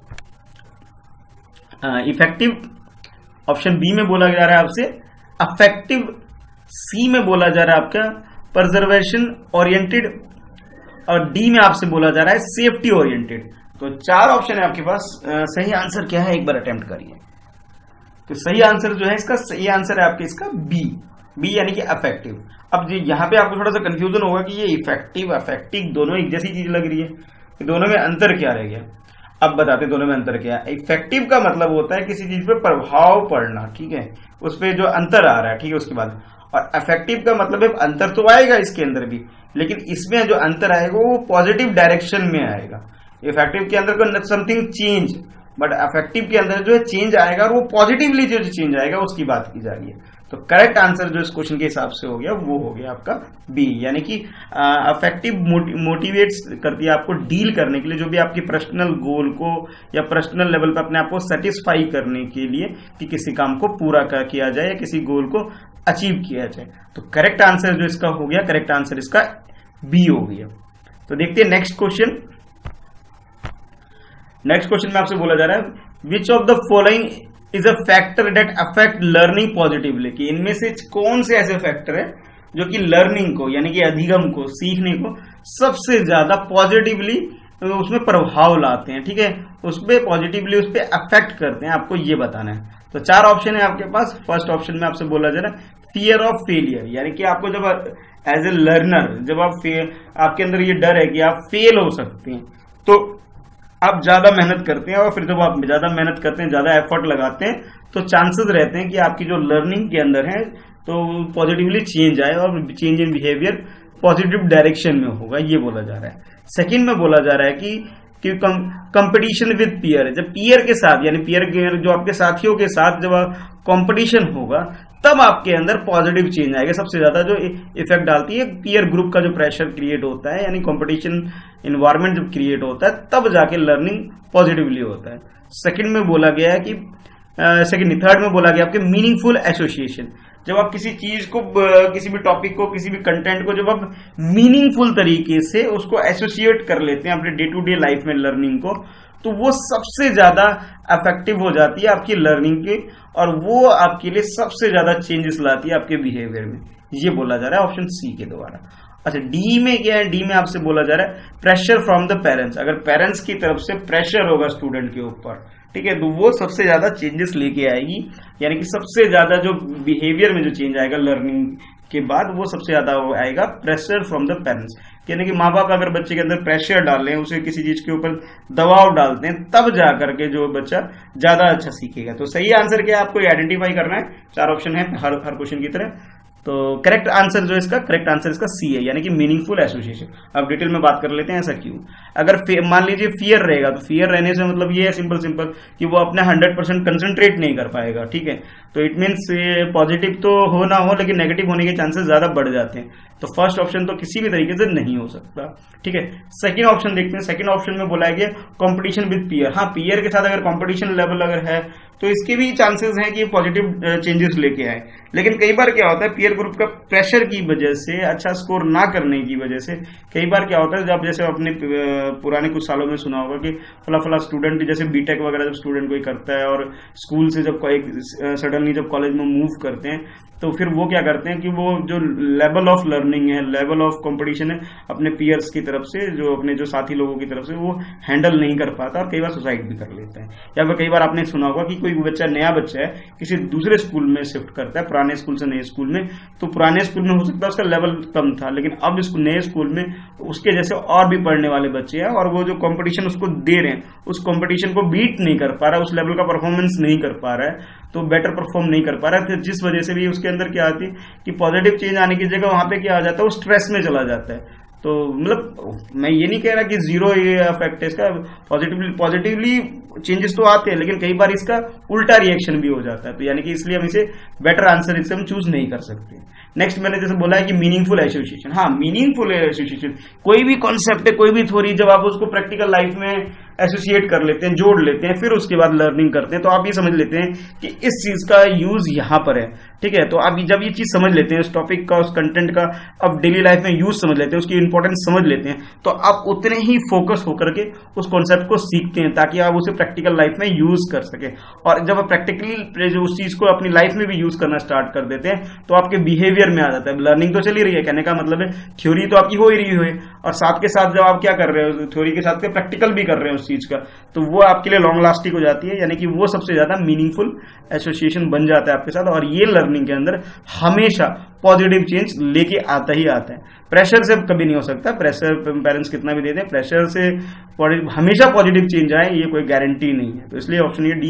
इफेक्टिव, ऑप्शन बी में बोला जा रहा है आपसे अफेक्टिव, सी में बोला जा रहा है आपका प्रिजर्वेशन ओरिएंटेड, और डी में आपसे बोला जा रहा है सेफ्टी ओरिएंटेड। तो 4 ऑप्शन है आपके पास। सही आंसर क्या है एक बार अटेम्प्ट करिए। तो सही आंसर जो है इसका, सही आंसर है आपके इसका बी यानी कि अफेक्टिव। अब यहाँ पे आपको थोड़ा सा कंफ्यूजन होगा कि ये इफेक्टिव अफेक्टिव दोनों एक जैसी चीज लग रही है, कि दोनों में अंतर क्या रह गया। अब बताते दोनों में अंतर क्या है। इफेक्टिव का मतलब होता है किसी चीज पे प्रभाव पड़ना, ठीक है, उस पर जो अंतर आ रहा है, ठीक है, उसके बाद। और अफेक्टिव का मतलब है अंतर तो आएगा इसके अंदर भी, लेकिन इसमें जो अंतर आएगा वो पॉजिटिव डायरेक्शन में आएगा। इफेक्टिव के अंदर को समथिंग चेंज, बट अफेक्टिव के अंदर जो है चेंज आएगा, और वो पॉजिटिवली जो चेंज आएगा उसकी बात की जा रही है। तो करेक्ट आंसर जो इस क्वेश्चन के हिसाब से हो गया वो हो गया आपका बी, यानी कि अफेक्टिव मोटिवेट्स करती है आपको डील करने के लिए, जो भी आपकी पर्सनल गोल को या पर्सनल लेवल पे अपने आप को सेटिस्फाई करने के लिए, कि किसी काम को पूरा किया जाए या किसी गोल को अचीव किया जाए। तो करेक्ट आंसर जो इसका हो गया, करेक्ट आंसर इसका बी हो गया। तो देखते हैं नेक्स्ट क्वेश्चन। नेक्स्ट क्वेश्चन में आपसे बोला जा रहा है which of the following is a factor that affect learning positively, कि इनमें से कौन से ऐसे फैक्टर है जो कि लर्निंग को यानी कि अधिगम को, सीखने को सबसे ज्यादा पॉजिटिवली उसमें प्रभाव लाते हैं, ठीक है, उसपे पॉजिटिवली उस पर अफेक्ट करते हैं, आपको ये बताना है। तो 4 ऑप्शन है आपके पास। फर्स्ट ऑप्शन में आपसे बोला जा रहा है फियर ऑफ फेलियर, यानी कि आपको जब एज ए लर्नर जब आपके अंदर ये डर है कि आप फेल हो सकते हैं, तो आप ज्यादा मेहनत करते हैं, और फिर जब आप ज्यादा मेहनत करते हैं, ज्यादा एफर्ट लगाते हैं, तो चांसेस रहते हैं कि आपकी जो लर्निंग के अंदर है तो पॉजिटिवली चेंज आए, और change in behaviour positive direction में होगा, ये बोला जा रहा है। सेकंड में बोला जा रहा है कि कंपटीशन विद पीयर, जब पीयर के साथ यानी पीयर के जो आपके साथियों के साथ जब कंपटीशन होगा तब आपके अंदर पॉजिटिव चेंज आएगा। सबसे ज्यादा जो इफेक्ट डालती है पीयर ग्रुप का जो प्रेशर क्रिएट होता है, यानी कंपटीशन इन्वायरमेंट जब क्रिएट होता है तब जाके लर्निंग पॉजिटिवली होता है। सेकंड में बोला गया है कि थर्ड में बोला गया आपके मीनिंगफुल एसोसिएशन, जब आप किसी चीज को, किसी भी टॉपिक को, किसी भी कंटेंट को जब आप मीनिंगफुल तरीके से उसको एसोसिएट कर लेते हैं अपने डे टू डे लाइफ में लर्निंग को, तो वो सबसे ज्यादा इफेक्टिव हो जाती है आपकी लर्निंग की, और वो आपके लिए सबसे ज्यादा चेंजेस लाती है आपके बिहेवियर में, ये बोला जा रहा है ऑप्शन सी के द्वारा। अच्छा, डी में क्या है? डी में आपसे बोला जा रहा है प्रेशर फ्रॉम द पेरेंट्स, अगर पेरेंट्स की तरफ से प्रेशर होगा स्टूडेंट के ऊपर, ठीक है, तो वो सबसे ज्यादा चेंजेस लेके आएगी, यानी कि सबसे ज्यादा जो बिहेवियर में जो चेंज आएगा लर्निंग के बाद, वो सबसे ज्यादा आएगा प्रेशर फ्रॉम द पेरेंट्स। यानी कि माँ बाप अगर बच्चे के अंदर प्रेशर डाल हैं, उसे किसी चीज के ऊपर दबाव डालते हैं, तब जा करके जो बच्चा ज्यादा अच्छा सीखेगा। तो सही आंसर क्या है आपको आइडेंटिफाई करना है। 4 ऑप्शन है हर क्वेश्चन की तरह। तो करेक्ट आंसर जो इसका, करेक्ट आंसर इसका सी है, यानी कि मीनिंगफुल एसोसिएशन। अब डिटेल में बात कर लेते हैं ऐसा क्यों। अगर मान लीजिए फियर रहेगा, तो फियर रहने से मतलब ये है सिंपल कि वो अपने 100% कंसंट्रेट नहीं कर पाएगा, ठीक है। तो इट मीन्स पॉजिटिव तो हो ना हो, लेकिन नेगेटिव होने के चांसेस ज्यादा बढ़ जाते हैं। तो फर्स्ट ऑप्शन तो किसी भी तरीके से नहीं हो सकता, ठीक है। सेकंड ऑप्शन देखते हैं। सेकंड ऑप्शन में बोला गया कंपटीशन विद पीयर। हाँ, पीयर के साथ अगर कंपटीशन लेवल अगर है तो इसके भी चांसेस हैं कि पॉजिटिव चेंजेस लेके आए, लेकिन कई बार क्या होता है पीयर ग्रुप का प्रेशर की वजह से, अच्छा स्कोर ना करने की वजह से, कई बार क्या होता है जब जैसे अपने पुराने कुछ सालों में सुना होगा कि फला स्टूडेंट जैसे बीटेक वगैरह जब स्टूडेंट कोई करता है और स्कूल से जब सडनली जब कॉलेज में मूव करते हैं, तो फिर वो क्या करते हैं कि वो जो लेवल ऑफ लर्निंग है, लेवल ऑफ कंपटीशन है अपने पीयर्स की तरफ से, जो अपने जो साथी लोगों की तरफ से, वो हैंडल नहीं कर पाता और कई बार सुसाइड भी कर लेता है। या फिर कई बार आपने सुना होगा कि कोई बच्चा, नया बच्चा है, किसी दूसरे स्कूल में शिफ्ट करता है, पुराने पुराने स्कूल से नए स्कूल में, तो पुराने स्कूल में हो सकता है उसका लेवल कम था, लेकिन अब इस नए स्कूल में उसके जैसे और भी पढ़ने वाले बच्चे हैं और वो जो कंपटीशन उसको दे रहे हैं उस कंपटीशन को बीट नहीं कर पा रहा, उस लेवल का परफॉर्मेंस नहीं कर पा रहा है, तो बेटर परफॉर्म नहीं कर पा रहा है, जिस वजह से भी उसके अंदर क्या आती है कि पॉजिटिव चेंज आने की जगह वहां पे क्या आ जाता है, वो स्ट्रेस में चला जाता है। तो मतलब मैं ये नहीं कह रहा कि जीरो ये इफेक्ट है इसका, पॉजिटिवली चेंजेस तो आते हैं, लेकिन कई बार इसका उल्टा रिएक्शन भी हो जाता है, तो यानी कि इसलिए हम इसे बेटर आंसर इससे हम चूज नहीं कर सकते। नेक्स्ट मैंने जैसे बोला है कि मीनिंगफुल एसोसिएशन, हाँ मीनिंगफुल एसोसिएशन, कोई भी कॉन्सेप्ट है, कोई भी थ्योरी, जब आप उसको प्रैक्टिकल लाइफ में एसोसिएट कर लेते हैं, जोड़ लेते हैं, फिर उसके बाद लर्निंग करते हैं, तो आप ये समझ लेते हैं कि इस चीज का यूज यहाँ पर है, ठीक है। तो आप जब ये चीज समझ लेते हैं, उस टॉपिक का, उस कंटेंट का अब डेली लाइफ में यूज समझ लेते हैं, उसकी इंपॉर्टेंस समझ लेते हैं, तो आप उतने ही फोकस होकर के उस कॉन्सेप्ट को सीखते हैं ताकि आप उसे प्रैक्टिकल लाइफ में यूज कर सके। और जब आप प्रैक्टिकली जो उस चीज को अपनी लाइफ में भी यूज करना स्टार्ट कर देते हैं तो आपके बिहेवियर में आ जाता है। लर्निंग तो चल ही रही है, कहने का मतलब है थ्योरी तो आपकी हो ही रही है, और साथ के साथ जब आप क्या कर रहे हो, थ्योरी के साथ के प्रैक्टिकल भी कर रहे हो उस चीज का, तो वो आपके लिए लॉन्ग लास्टिंग हो जाती है, यानी कि वो सबसे ज्यादा मीनिंगफुल एसोसिएशन बन जाता है आपके साथ। और ये लर्निंग के अंदर हमेशा पॉजिटिव चेंज लेके आता ही आता है, प्रेशर से कभी नहीं हो सकता। प्रेशर पेरेंट्स कितना भी दे दें, प्रेशर से हमेशा पॉजिटिव चेंज आए ये कोई गारंटी नहीं है। तो इसलिए ऑप्शन ये डी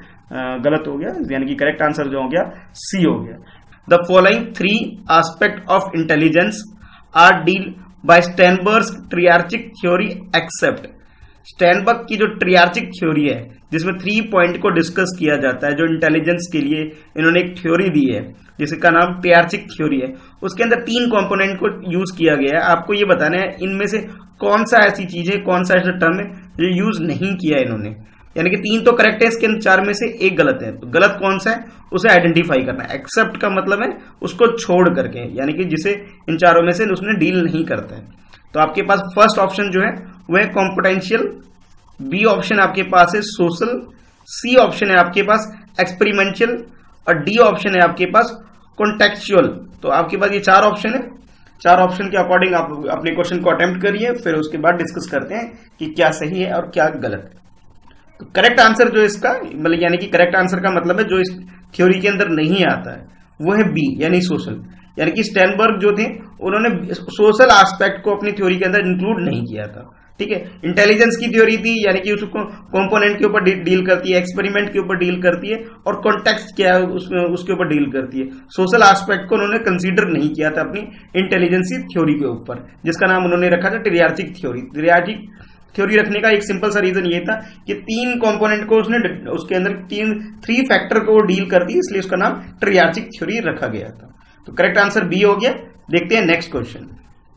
गलत हो गया, यानी कि करेक्ट आंसर जो हो गया सी हो गया। The following 3 aspect of intelligence are deal by Sternberg's triarchic theory except. Sternberg की जो ट्रियार्चिक थ्योरी है जिसमें 3 पॉइंट को डिस्कस किया जाता है, जो इंटेलिजेंस के लिए इन्होंने एक थ्योरी दी है जिसका नाम ट्रियार्चिक थ्योरी है, उसके अंदर 3 कंपोनेंट को यूज किया गया है। आपको ये बताना है इनमें से कौन सा ऐसी चीज है, कौन सा ऐसा टर्म है जो यूज नहीं किया इन्होंने, यानी कि 3 तो करेक्ट है, इसके 4 में से 1 गलत है। तो गलत कौन सा है उसे आइडेंटिफाई करना है। एक्सेप्ट का मतलब है उसको छोड़ करके, यानी कि जिसे इन 4 में से उसने डील नहीं करता है। तो आपके पास फर्स्ट ऑप्शन जो है वह कॉम्पिटेंशियल, बी ऑप्शन आपके पास है सोशल, सी ऑप्शन है आपके पास एक्सपेरिमेंशियल और डी ऑप्शन है आपके पास कॉन्टेक्चुअल। तो आपके पास ये 4 ऑप्शन है, 4 ऑप्शन के अकॉर्डिंग आप अपने क्वेश्चन को अटेम्प्ट करिए, फिर उसके बाद डिस्कस करते हैं कि क्या सही है और क्या गलत है। तो करेक्ट आंसर जो इसका मतलब, यानी कि करेक्ट आंसर का मतलब है जो इस थ्योरी के अंदर नहीं आता है वो है बी यानी सोशल। यानी कि स्टेनबर्ग जो थे उन्होंने सोशल एस्पेक्ट को अपनी थ्योरी के अंदर इंक्लूड नहीं किया था, ठीक है। इंटेलिजेंस की थ्योरी थी, यानी कि उसको कंपोनेंट के ऊपर डील करती है, एक्सपेरिमेंट के ऊपर डील करती है और कॉन्टेक्स्ट क्या है उसमें उसके ऊपर डील करती है। सोशल एस्पेक्ट को उन्होंने कंसीडर नहीं किया था अपनी इंटेलिजेंस की थ्योरी के ऊपर, जिसका नाम उन्होंने रखा था ट्रियार्चिक थ्योरी। ट्रियार्चिक थ्योरी रखने का एक सिंपल सा रीजन ये था कि 3 कंपोनेंट को उसने उसके अंदर 3 फैक्टर को डील करती है, इसलिए उसका नाम ट्रियार्चिक थ्योरी रखा गया था। तो करेक्ट आंसर बी हो गया। देखते हैं नेक्स्ट क्वेश्चन।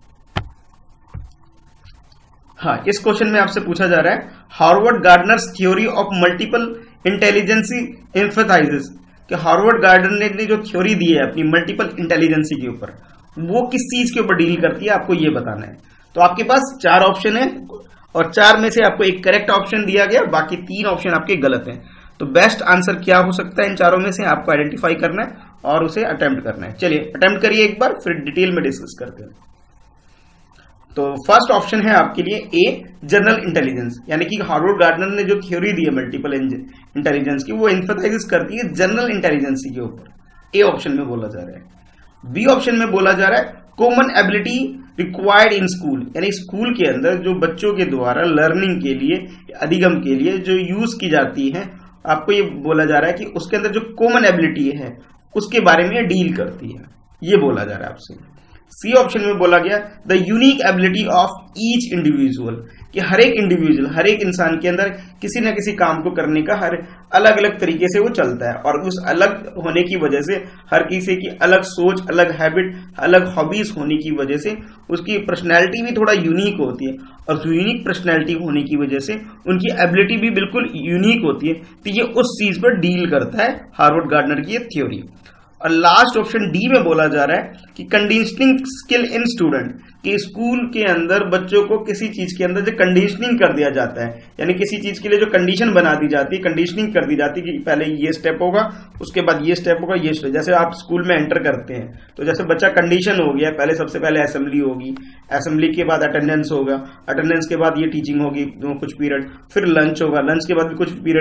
हाँ, इस क्वेश्चन में आपसे पूछा जा रहा है Howard Gardner's theory of multiple intelligences emphasises, कि हार्वर्ड गार्डनर ने जो थ्योरी दी है अपनी मल्टीपल इंटेलिजेंसी के ऊपर, वो किस चीज के ऊपर डील करती है, आपको ये बताना है। तो आपके पास 4 ऑप्शन है और 4 में से आपको एक करेक्ट ऑप्शन दिया गया, बाकी 3 ऑप्शन आपके गलत हैं। तो बेस्ट आंसर क्या हो सकता है इन 4 में से, आपको आइडेंटिफाई करना है और उसे अटेम्प्ट करना है। चलिए अटेम्प्ट करिए एक बार, फिर डिटेल में डिस्कस करते हैं। तो फर्स्ट ऑप्शन है आपके लिए ए जनरल इंटेलिजेंस, यानी कि हार्वर्ड गार्डनर ने जो थ्योरी दी है मल्टीपल इंटेलिजेंस की, वो एम्फसाइज करती है जनरल इंटेलिजेंस के ऊपर। ए ऑप्शन में बोला जा रहा है। बी ऑप्शन में बोला जा रहा है common ability required in school, यानी स्कूल के अंदर जो बच्चों के द्वारा लर्निंग के लिए, अधिगम के लिए जो यूज की जाती है, आपको ये बोला जा रहा है कि उसके अंदर जो कॉमन एबिलिटी है उसके बारे में डील करती है, ये बोला जा रहा है आपसे। सी ऑप्शन में बोला गया the unique ability of each individual, कि हर एक इंडिविजुअल, हर एक इंसान के अंदर किसी न किसी काम को करने का हर अलग अलग तरीके से वो चलता है, और उस अलग होने की वजह से हर किसी की अलग सोच, अलग हैबिट, अलग हॉबीज होने की वजह से उसकी पर्सनैलिटी भी थोड़ा यूनिक होती है, और यूनिक पर्सनैलिटी होने की वजह से उनकी एबिलिटी भी बिल्कुल यूनिक होती है। तो ये उस चीज पर डील करता है हार्वर्ड गार्डनर की ये थ्योरी। और लास्ट ऑप्शन डी में बोला जा रहा है कि कंडीशनिंग स्किल इन स्टूडेंट, कि स्कूल के अंदर बच्चों को किसी चीज के अंदर जो कंडीशनिंग कर दिया जाता है, यानी किसी चीज के लिए जो कंडीशन बना दी जाती है, कंडीशनिंग कर दी जाती है कि पहले ये स्टेप होगा, उसके बाद ये स्टेप होगा, ये स्टेप। जैसे आप स्कूल में एंटर करते हैं तो जैसे बच्चा कंडीशन हो गया, पहले सबसे पहले असेंबली होगी, असेंबली के बाद अटेंडेंस होगा, अटेंडेंस के बाद ये टीचिंग होगी कुछ पीरियड, फिर लंच होगा, लंच के बाद भी कुछ पीरियड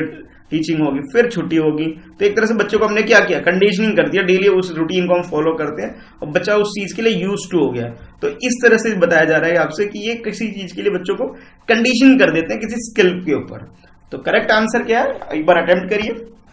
टीचिंग होगी, फिर छुट्टी होगी। तो एक तरह से बच्चों को हमने क्या किया, कंडीशनिंग कर दिया, डेली उस रूटीन को हम फॉलो करते हैं और बच्चा उस चीज के लिए यूज टू हो गया। तो इस तरह से बताया जा रहा है आपसे कि ये किसी चीज के लिए बच्चों को कंडीशन कर देते हैं किसी स्किल के ऊपर। तो करेक्ट आंसर क्या है, एक बार अटेम्प्ट करिए।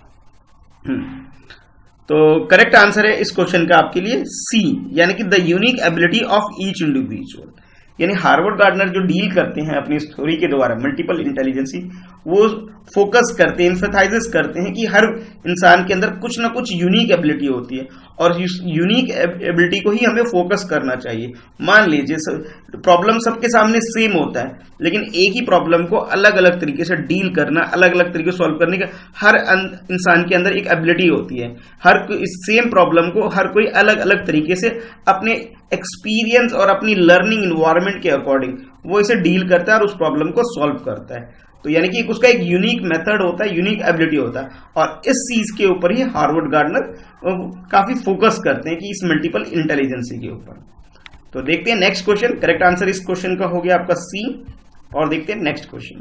तो करेक्ट आंसर है इस क्वेश्चन का आपके लिए सी, यानी कि the unique ability of each individual. यानी हार्वर्ड गार्डनर जो डील करते हैं अपनी स्टोरी के द्वारा मल्टीपल इंटेलिजेंसी, वो फोकस करते हैं, एम्फेसाइज करते हैं कि हर इंसान के अंदर कुछ ना कुछ यूनिक एबिलिटी होती है और इस यूनिक एबिलिटी को ही हमें फोकस करना चाहिए। मान लीजिए प्रॉब्लम सबके सामने सेम होता है, लेकिन एक ही प्रॉब्लम को अलग अलग तरीके से डील करना, अलग अलग तरीके से सॉल्व करने का हर इंसान के अंदर एक एबिलिटी होती है। हर सेम प्रॉब्लम को हर कोई अलग अलग तरीके से अपने एक्सपीरियंस और अपनी लर्निंग इन्वायरमेंट के अकॉर्डिंग वो इसे डील करता है और उस प्रॉब्लम को सॉल्व करता है। तो यानी कि उसका एक यूनिक मेथड होता है, यूनिक एबिलिटी होता है, और इस चीज के ऊपर ही हार्वर्ड गार्डनर काफी फोकस करते हैं कि इस मल्टीपल इंटेलिजेंसी के ऊपर। तो देखते हैं नेक्स्ट क्वेश्चन। करेक्ट आंसर इस क्वेश्चन का हो गया आपका सी। और देखते हैं नेक्स्ट क्वेश्चन।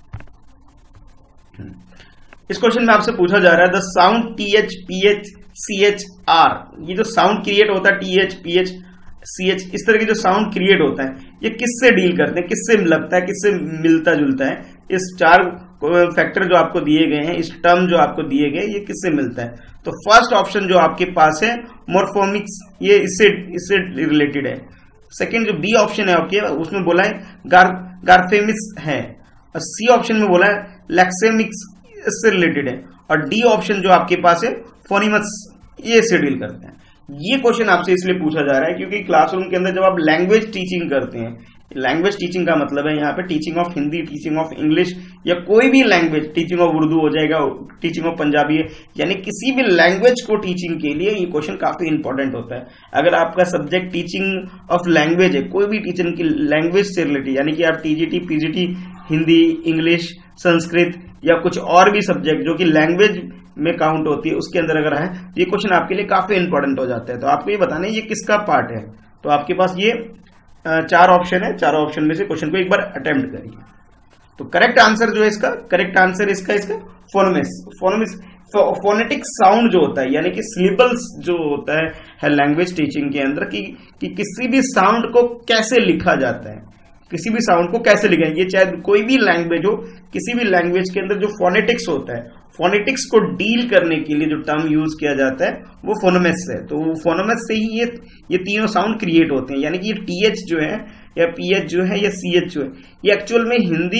इस क्वेश्चन में आपसे पूछा जा रहा है the sound TH PH CH R, ये जो साउंड क्रिएट होता है TH PH CH, इस तरह के जो साउंड क्रिएट होता है ये किससे डील करते हैं, किससे लगता है, किससे मिलता जुलता है। इस चार फैक्टर जो आपको दिए गए हैं, इस टर्म जो आपको दिए गए, ये किससे मिलता है। तो फर्स्ट ऑप्शन जो आपके पास है मॉर्फोमिक्स, ये इससे रिलेटेड है। सेकंड जो बी ऑप्शन है आपके, उसमें बोला है गार्फेमिक्स है, और सी ऑप्शन में बोला है लैक्सेमिक्स, इससे रिलेटेड है, और डी ऑप्शन जो आपके पास है फोनिमस, ये इससे डील करते हैं। ये क्वेश्चन आपसे इसलिए पूछा जा रहा है क्योंकि क्लासरूम के अंदर जब आप लैंग्वेज टीचिंग करते हैं, लैंग्वेज टीचिंग का मतलब है यहाँ पे teaching of Hindi, teaching of English, या कोई भी लैंग्वेज, टीचिंग ऑफ उर्दू हो जाएगा, टीचिंग ऑफ पंजाबी है, यानी किसी भी लैंग्वेज को टीचिंग के लिए ये क्वेश्चन काफी इंपॉर्टेंट होता है। अगर आपका सब्जेक्ट टीचिंग ऑफ लैंग्वेज है, कोई भी टीचिंग की लैंग्वेज से रिलेटेड, यानी कि आप TGT PGT Hindi, English, Sanskrit या कुछ और भी सब्जेक्ट जो कि लैंग्वेज में काउंट होती है, उसके अंदर अगर है तो ये क्वेश्चन आपके लिए काफी इंपॉर्टेंट हो जाता है। तो आपको ये बताना है ये किसका पार्ट है। तो आपके पास ये चार ऑप्शन है, चारों ऑप्शन में से क्वेश्चन को एक बार अटेम्प्ट करिए। तो करेक्ट आंसर जो है इसका, करेक्ट आंसर इसका फोनेमिक्स, फोनेटिक साउंड जो होता है, यानी कि सिलेबल्स जो होता है लैंग्वेज टीचिंग के अंदर कि किसी भी साउंड को कैसे लिखा जाता है, किसी भी साउंड को कैसे लिखा है। ये चाहे कोई भी लैंग्वेज हो, किसी भी लैंग्वेज के अंदर जो फोनेटिक्स होता है, फोनेटिक्स को डील करने के लिए जो टर्म यूज किया जाता है वो फोनेमिक्स है। तो फोनेमिक्स से ही ये तीनों साउंड क्रिएट होते हैं। यानी कि ये TH जो है या PH जो है या CH जो है, ये एक्चुअल में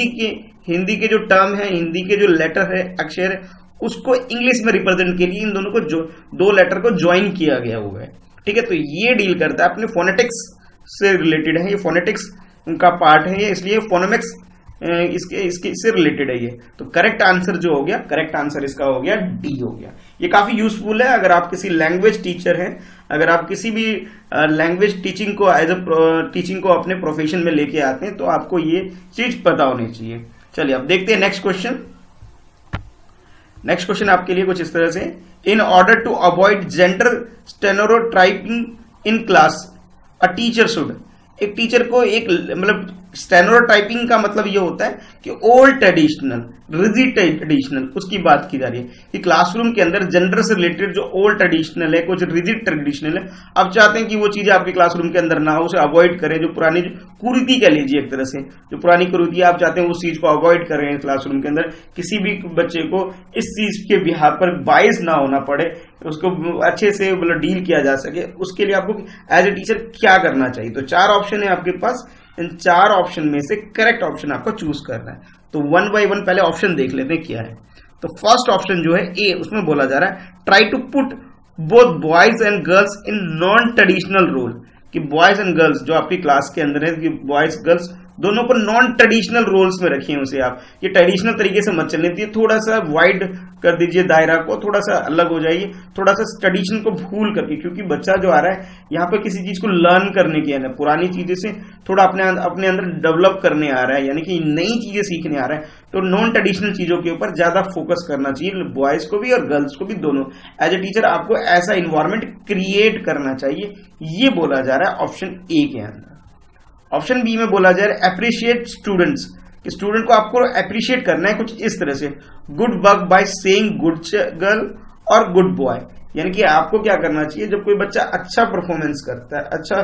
हिंदी के जो टर्म है, हिंदी के जो लेटर है, अक्षर है, उसको इंग्लिश में रिप्रेजेंट के लिए इन दोनों को दो लेटर को ज्वाइन किया गया हुआ है। ठीक है, तो ये डील करता है अपने फोनेटिक्स से रिलेटेड है, ये फोनेटिक्स का पार्ट है ये, इसलिए फोनेमिक्स इसके से रिलेटेड है ये। तो करेक्ट आंसर जो हो गया, करेक्ट आंसर इसका हो गया डी हो गया। ये काफी यूजफुल है अगर आप किसी लैंग्वेज टीचर हैं, अगर आप किसी भी लैंग्वेज टीचिंग को एज अ टीचिंग को अपने प्रोफेशन में लेके आते हैं, तो आपको ये चीज पता होनी चाहिए। चलिए अब देखते हैं नेक्स्ट क्वेश्चन। नेक्स्ट क्वेश्चन आपके लिए कुछ इस तरह से, in order to avoid gender stereotyping in class a teacher should, एक टीचर को एक मतलब स्टेनोटाइपिंग का मतलब ये होता है कि ओल्ड ट्रेडिशनल, रिजिड ट्रेडिशनल, उसकी बात की जा रही है कि क्लासरूम के अंदर जेंडर से रिलेटेड जो ओल्ड ट्रेडिशनल है, कुछ रिजिड ट्रेडिशनल है, आप चाहते हैं कि वो चीजें आपके क्लासरूम के अंदर ना हो, उसे अवॉइड करें। जो पुरानी कुरीति कह लीजिए, एक तरह से जो पुरानी कुरीति आप चाहते हैं उस चीज को अवॉइड कर रहे हैं क्लासरूम के अंदर, किसी भी बच्चे को इस चीज के बिहार पर बायस ना होना पड़े, उसको अच्छे से मतलब डील किया जा सके, उसके लिए आपको एज ए टीचर क्या करना चाहिए। तो चार ऑप्शन है आपके पास, इन चार ऑप्शन में से करेक्ट ऑप्शन आपको चूज करना है। तो वन बाय वन पहले ऑप्शन देख लेते हैं क्या है। तो फर्स्ट ऑप्शन जो है ए, उसमें बोला जा रहा है try to put both boys and girls in non traditional role, कि बॉयज एंड गर्ल्स जो आपकी क्लास के अंदर है, कि बॉयज गर्ल्स दोनों को नॉन ट्रेडिशनल रोल्स में रखिए उसे आप, ये ट्रेडिशनल तरीके से मत चलने दीजिए, थोड़ा सा वाइड कर दीजिए दायरा को, थोड़ा सा अलग हो जाइए, थोड़ा सा ट्रेडिशन को भूल करके, क्योंकि बच्चा जो आ रहा है यहाँ पर किसी चीज को लर्न करने की है, पुरानी चीजें से थोड़ा अपने अंदर डेवलप करने आ रहा है, यानी कि नई चीजें सीखने आ रहा है। तो नॉन ट्रेडिशनल चीजों के ऊपर ज्यादा फोकस करना चाहिए, बॉयज को भी और गर्ल्स को भी दोनों। एज ए टीचर आपको ऐसा इन्वायरमेंट क्रिएट करना चाहिए, ये बोला जा रहा है ऑप्शन ए के अंदर। ऑप्शन बी में बोला जा रहा है अप्रिशिएट स्टूडेंट्स, कि स्टूडेंट को आपको अप्रिशिएट करना है कुछ इस तरह से, good work by saying good girl और गुड बॉय। यानी कि आपको क्या करना चाहिए, जब कोई बच्चा अच्छा परफॉर्मेंस करता है, अच्छा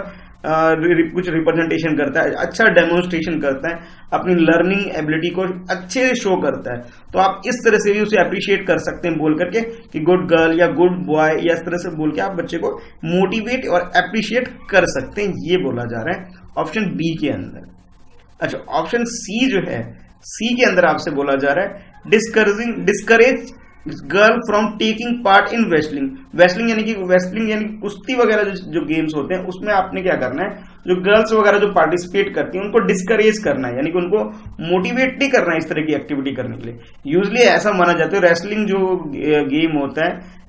कुछ रिप्रेजेंटेशन करता है, अच्छा डेमोन्स्ट्रेशन करता है, अपनी लर्निंग एबिलिटी को अच्छे से शो करता है, तो आप इस तरह से भी उसे अप्रिशिएट कर सकते हैं बोल करके कि गुड गर्ल या गुड बॉय, या इस तरह से बोल के आप बच्चे को मोटिवेट और अप्रिशिएट कर सकते हैं। ये बोला जा रहा है ऑप्शन बी के अंदर। अच्छा, ऑप्शन सी जो है, सी के अंदर आपसे बोला जा रहा है discourage girl from taking part in wrestling. Wrestling यानी कि कुश्ती वगैरह जो गेम्स होते हैं उसमें आपने क्या करना है, जो गर्ल्स वगैरह जो पार्टिसिपेट करती हैं उनको डिस्करेज करना है, यानी कि उनको मोटिवेट नहीं करना है इस तरह की एक्टिविटी करने के लिए। यूजली ऐसा माना जाता है रेसलिंग जो गेम होता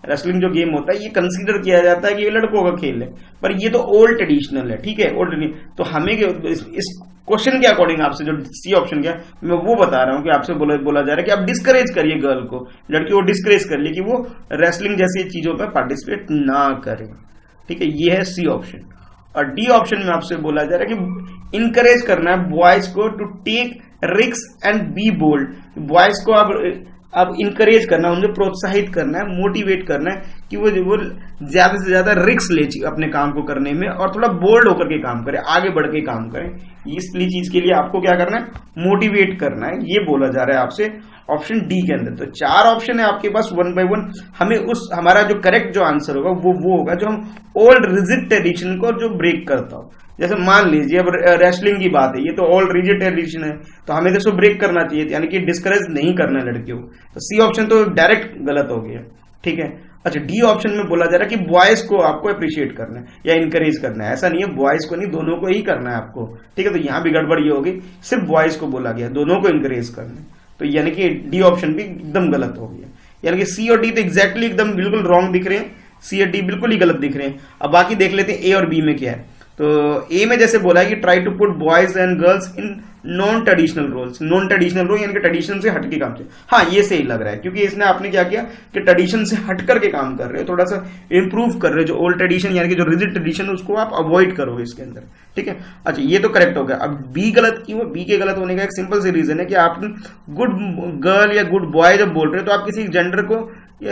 है, ये कंसीडर किया जाता है कि ये लड़कों का खेल है, पर ये तो ओल्ड ट्रेडिशनल है, ठीक है, ओल्ड। तो हमें इस क्वेश्चन के अकॉर्डिंग आपसे जो सी ऑप्शन क्या मैं वो बता रहा हूं कि आपसे बोला जा रहा है कि आप डिस्करेज करिए गर्ल को, लड़की को डिस्करेज कर लिए कि वो रेसलिंग जैसी चीजों पर पार्टिसिपेट ना करें, ठीक है। ये है सी ऑप्शन। और डी ऑप्शन में आपसे बोला जा रहा है कि इनकरेज करना है बॉयज को to take risk and be bold. Boys को अब इनकरेज करना, उन्हें प्रोत्साहित करना है, मोटिवेट करना है कि वो ज्यादा से ज्यादा रिस्क ले अपने काम को करने में और थोड़ा बोल्ड होकर के काम करें, आगे बढ़ के काम करें। इसलिए चीज के लिए आपको क्या करना है, मोटिवेट करना है, ये बोला जा रहा है आपसे ऑप्शन डी के अंदर। तो 4 ऑप्शन है आपके पास, 1 बाय 1 हमें हमारा जो करेक्ट जो आंसर होगा वो होगा जो हम ओल्ड रिजिड ट्रेडिशन को जो ब्रेक करता हो। जैसे मान लीजिए अब रेसलिंग की बात है, ये तो ऑल रिजिड ट्रेडिशन है, तो हमें तो इसको ब्रेक करना चाहिए, यानी कि डिस्करेज नहीं करना है लड़कियों को। तो सी ऑप्शन तो डायरेक्ट गलत हो गया, ठीक है। अच्छा, डी ऑप्शन में बोला जा रहा है कि बॉयज को आपको अप्रिशिएट करना है या इंकरेज करना है। ऐसा नहीं है, बॉयज को नहीं, दोनों को ही करना है आपको, ठीक है। तो यहां भी गड़बड़ ये होगी, सिर्फ बॉयज को बोला गया, दोनों को इंकरेज करना है, तो यानी कि डी ऑप्शन भी एकदम गलत हो गया। यानी कि सी और डी तो एग्जैक्टली एकदम बिल्कुल रॉन्ग दिख रहे हैं, सी और डी बिल्कुल ही गलत दिख रहे हैं। अब बाकी देख लेते हैं ए और बी में क्या है। तो ए में जैसे बोला है कि try to put boys and girls in non traditional roles. Non traditional role यानी कि ट्रेडिशन से हटके काम से, हाँ ये सही लग रहा है, क्योंकि इसने आपने क्या किया कि ट्रेडिशन से हट करके काम कर रहे हो, थोड़ा सा इंप्रूव कर रहे हो। जो ओल्ड ट्रेडिशन यानी कि जो रिजिड ट्रेडिशन उसको आप अवॉइड करोगे इसके अंदर, ठीक है। अच्छा, ये तो करेक्ट हो गया। अब बी गलत क्यों? बी के गलत होने का एक सिंपल सी रीजन है कि आप गुड गर्ल या गुड बॉय जब बोल रहे हो तो आप किसी जेंडर को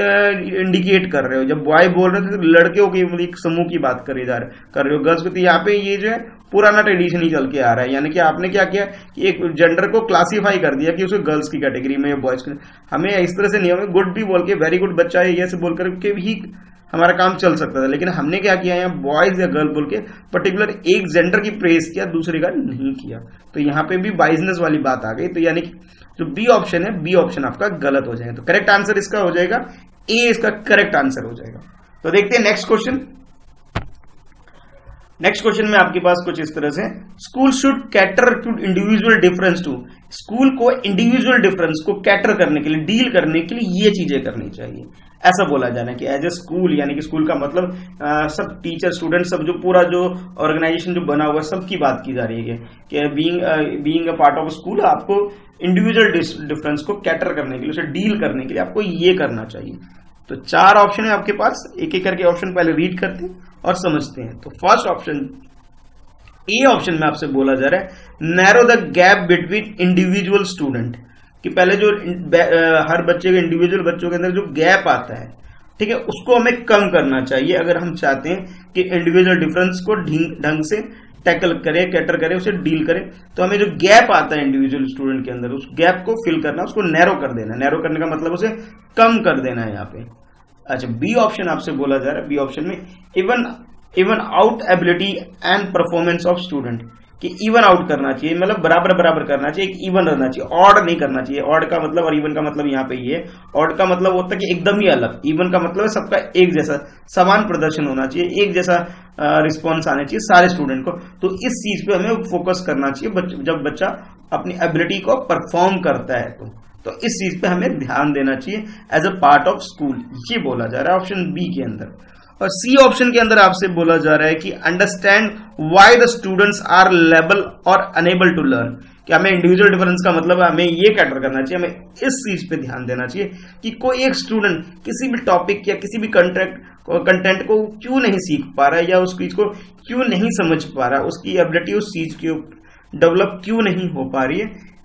इंडिकेट कर रहे हो। जब बॉय बोल रहे थे तो लड़कियों की एक समूह की बात कर रहे हो, गर्ल्स को। तो यहाँ पे ये जो है पुराना ट्रेडिशन ही चल के आ रहा है, यानी कि आपने क्या किया कि एक जेंडर को क्लासीफाई कर दिया कि उसे गर्ल्स की कैटेगरी में या बॉयज की। हमें इस तरह से नहीं, हमें गुड भी बोल के वेरी गुड बच्चा है ये से बोल करके भी हमारा काम चल सकता था, लेकिन हमने क्या किया यहाँ बॉयज या गर्ल बोल के पर्टिकुलर एक जेंडर की प्रेस किया, दूसरे का नहीं किया। तो यहाँ पे भी बाइजनेस वाली बात आ गई। तो यानी कि जो बी ऑप्शन है, बी ऑप्शन आपका गलत हो जाएगा। तो करेक्ट आंसर इसका हो जाएगा ए, इसका करेक्ट आंसर हो जाएगा। तो देखते हैं नेक्स्ट क्वेश्चन। नेक्स्ट क्वेश्चन में आपके पास कुछ इस तरह से, school should cater to individual difference too. School को इंडिविजुअल डिफरेंस को कैटर करने के लिए, डील करने के लिए ये चीजें करनी चाहिए, ऐसा बोला जाना कि एज ए स्कूल, यानी कि स्कूल का मतलब सब टीचर स्टूडेंट सब जो पूरा जो ऑर्गेनाइजेशन जो बना हुआ है सबकी बात की जा रही है कि being a part of school आपको इंडिविजुअल डिफरेंस को कैटर करने के लिए, उसे डील करने के लिए आपको ये करना चाहिए। तो 4 ऑप्शन है आपके पास, एक एक करके ऑप्शन पहले रीड करते हैं और समझते हैं। तो फर्स्ट ऑप्शन ए ऑप्शन में आपसे बोला जा रहा है narrow the gap between individual student, कि पहले जो हर बच्चे के इंडिविजुअल बच्चों के अंदर जो गैप आता है, ठीक है, उसको हमें कम करना चाहिए अगर हम चाहते हैं कि इंडिविजुअल डिफरेंस को ढंग से टैकल करें, कैटर करें, उसे डील करें। तो हमें जो गैप आता है इंडिविजुअल स्टूडेंट के अंदर, उस गैप को फिल करना, उसको नैरो कर देना। नैरो करने का मतलब उसे कम कर देना है यहाँ पे। अच्छा, बी ऑप्शन आपसे बोला जा रहा है, बी ऑप्शन में even out ability and performance of student, कि इवन आउट करना चाहिए, मतलब बराबर बराबर करना चाहिए, एक इवन रहना चाहिए, ऑड नहीं करना चाहिए। ऑड का मतलब और इवन का मतलब यहाँ पे ये, ऑड का मतलब होता है कि एकदम ही अलग, इवन का मतलब है सबका एक जैसा समान प्रदर्शन होना चाहिए, एक जैसा रिस्पॉन्स आना चाहिए सारे स्टूडेंट को। तो इस चीज पे हमें फोकस करना चाहिए जब बच्चा अपनी एबिलिटी को परफॉर्म करता है तो इस चीज पे हमें ध्यान देना चाहिए as a part of school, ये बोला जा रहा है ऑप्शन बी के अंदर। और सी ऑप्शन के अंदर आपसे बोला जा रहा है कि understand why the students are able or unable to learn, कि हमें इंडिविजुअल डिफरेंस का मतलब हमें ये कैटर करना चाहिए, हमें इस चीज पे ध्यान देना चाहिए कि कोई एक स्टूडेंट किसी भी टॉपिक या किसी भी कंटेंट को क्यों नहीं सीख पा रहा है या उस चीज को क्यों नहीं समझ पा रहा, उसकी एबिलिटी उस चीज की डेवलप क्यों नहीं हो पा रही है,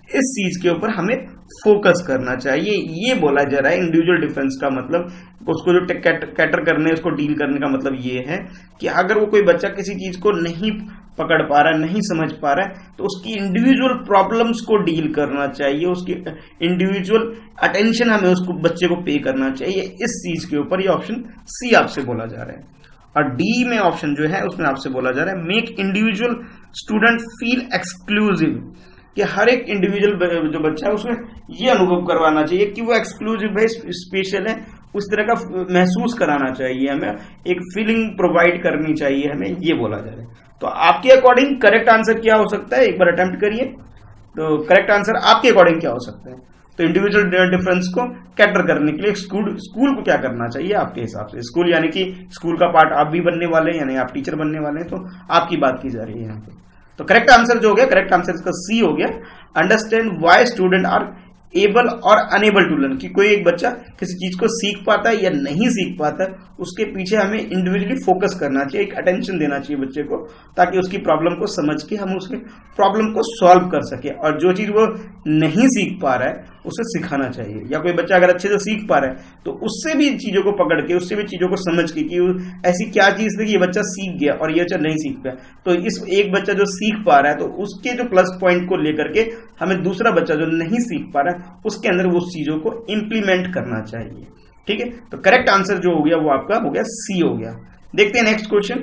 इस चीज के ऊपर हमें फोकस करना चाहिए। ये बोला जा रहा है इंडिविजुअल डिफरेंस का मतलब, उसको जो कैटर करने, उसको डील करने का मतलब ये है कि अगर वो कोई बच्चा किसी चीज को नहीं पकड़ पा रहा है, नहीं समझ पा रहा है, तो उसकी इंडिविजुअल प्रॉब्लम्स को डील करना चाहिए, उसकी इंडिविजुअल अटेंशन हमें उसको बच्चे को पे करना चाहिए। इस चीज के ऊपर ये ऑप्शन सी आपसे बोला जा रहा है। और डी में ऑप्शन जो है उसमें आपसे बोला जा रहा है make individual student feel exclusive, कि हर एक इंडिविजुअल जो बच्चा है उसमें ये अनुभव करवाना चाहिए कि वो एक्सक्लूसिव है, स्पेशल है, उस तरह का महसूस कराना चाहिए, हमें एक फीलिंग प्रोवाइड करनी चाहिए, हमें ये बोला जा रहा है। तो आपके अकॉर्डिंग करेक्ट आंसर क्या हो सकता है, एक बार अटेम्प्ट करिए। तो करेक्ट आंसर आपके अकॉर्डिंग क्या हो सकता है? तो इंडिविजुअल डिफरेंस को कैटर करने के लिए स्कूल को क्या करना चाहिए आपके हिसाब से? स्कूल यानी कि स्कूल का पार्ट आप भी बनने वाले हैं, यानी आप टीचर बनने वाले हैं, तो आपकी बात की जा रही है यहाँ पे। तो करेक्ट आंसर जो हो गया, करेक्ट आंसर इसका सी हो गया। Understand why student are able or unable to learn, कि कोई एक बच्चा किसी चीज को सीख पाता है या नहीं सीख पाता है, उसके पीछे हमें इंडिविजुअली फोकस करना चाहिए, एक अटेंशन देना चाहिए बच्चे को, ताकि उसकी प्रॉब्लम को समझ के हम उसके प्रॉब्लम को सॉल्व कर सके। और जो चीज वो नहीं सीख पा रहा है उसे सिखाना चाहिए। या कोई बच्चा अगर अच्छे से सीख पा रहा है तो उससे भी चीजों को पकड़ के, उससे भी चीजों को समझ के कि ऐसी क्या चीज थी कि ये बच्चा सीख गया और ये बच्चा नहीं सीख पाया, तो इस एक बच्चा जो सीख पा रहा है तो उसके जो प्लस पॉइंट को लेकर के हमें दूसरा बच्चा जो नहीं सीख पा रहा है उसके अंदर उस चीजों को इंप्लीमेंट करना चाहिए। ठीक है, तो करेक्ट आंसर जो हो गया वो आपका हो गया सी हो गया। देखते हैं नेक्स्ट क्वेश्चन।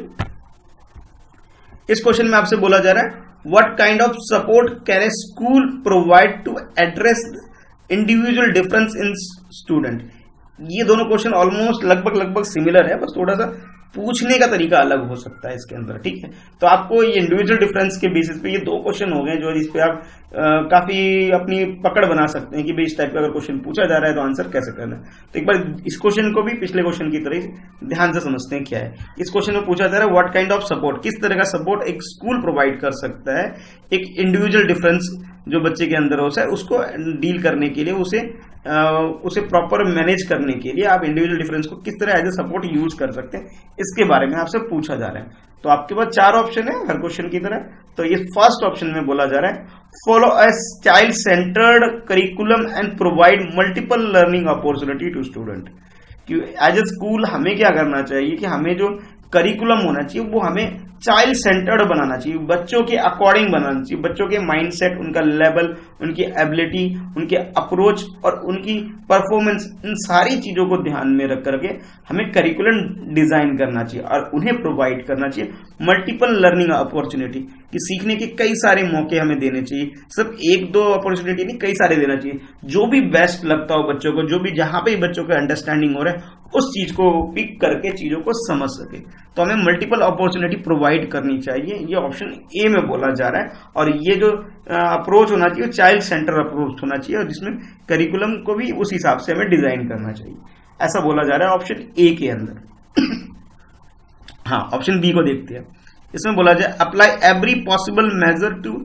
इस क्वेश्चन में आपसे बोला जा रहा है what kind of support can a school provide to address individual difference in student. ये दोनों क्वेश्चन ऑलमोस्ट लगभग सिमिलर है, बस थोड़ा सा पूछने का तरीका अलग हो सकता है इसके अंदर। ठीक है, तो आपको ये इंडिविजुअल डिफरेंस के बेसिस पे ये दो क्वेश्चन हो गए जो इस पे आप काफी अपनी पकड़ बना सकते हैं कि भाई इस टाइप का अगर क्वेश्चन पूछा जा रहा है तो आंसर कैसे करना है। तो एक बार इस क्वेश्चन को भी पिछले क्वेश्चन की तरह ध्यान से समझते हैं क्या है। इस क्वेश्चन में पूछा जा रहा है व्हाट काइंड ऑफ सपोर्ट, किस तरह का सपोर्ट एक स्कूल प्रोवाइड कर सकता है एक इंडिविजुअल डिफरेंस जो बच्चे के अंदर होता है उसको डील करने के लिए, उसे प्रॉपर मैनेज करने के लिए आप इंडिविजुअल डिफरेंस को किस तरह एज ए सपोर्ट यूज कर सकते हैं, इसके बारे में आपसे पूछा जा रहा है। तो आपके पास चार ऑप्शन है हर क्वेश्चन की तरह। तो ये फर्स्ट ऑप्शन में बोला जा रहा है follow a child centred curriculum and provide multiple learning opportunity to student. कि एज ए स्कूल हमें क्या करना चाहिए कि हमें जो करिकुलम होना चाहिए वो हमें चाइल्ड सेंटर्ड बनाना चाहिए, बच्चों के अकॉर्डिंग बनाना चाहिए, बच्चों के माइंडसेट, उनका लेवल, उनकी एबिलिटी, उनके अप्रोच और उनकी परफॉर्मेंस, इन सारी चीजों को ध्यान में रख करके हमें करिकुलम डिजाइन करना चाहिए और उन्हें प्रोवाइड करना चाहिए मल्टीपल लर्निंग अपॉर्चुनिटी, कि सीखने के कई सारे मौके हमें देने चाहिए, सिर्फ एक दो अपॉर्चुनिटी नहीं, कई सारे देना चाहिए। जो भी बेस्ट लगता हो बच्चों को, जो भी जहां पे बच्चों का अंडरस्टैंडिंग हो रहा है उस चीज को पिक करके चीजों को समझ सके, तो हमें मल्टीपल अपॉर्चुनिटी प्रोवाइड करनी चाहिए। ये ऑप्शन ए में बोला जा रहा है। और ये जो अप्रोच होना चाहिए चाइल्ड सेंटर अप्रोच होना चाहिए और जिसमें करिकुलम को भी उस हिसाब से हमें डिजाइन करना चाहिए, ऐसा बोला जा रहा है ऑप्शन ए के अंदर। हाँ, ऑप्शन बी को देखते हैं। इसमें बोला जाए apply every possible measure to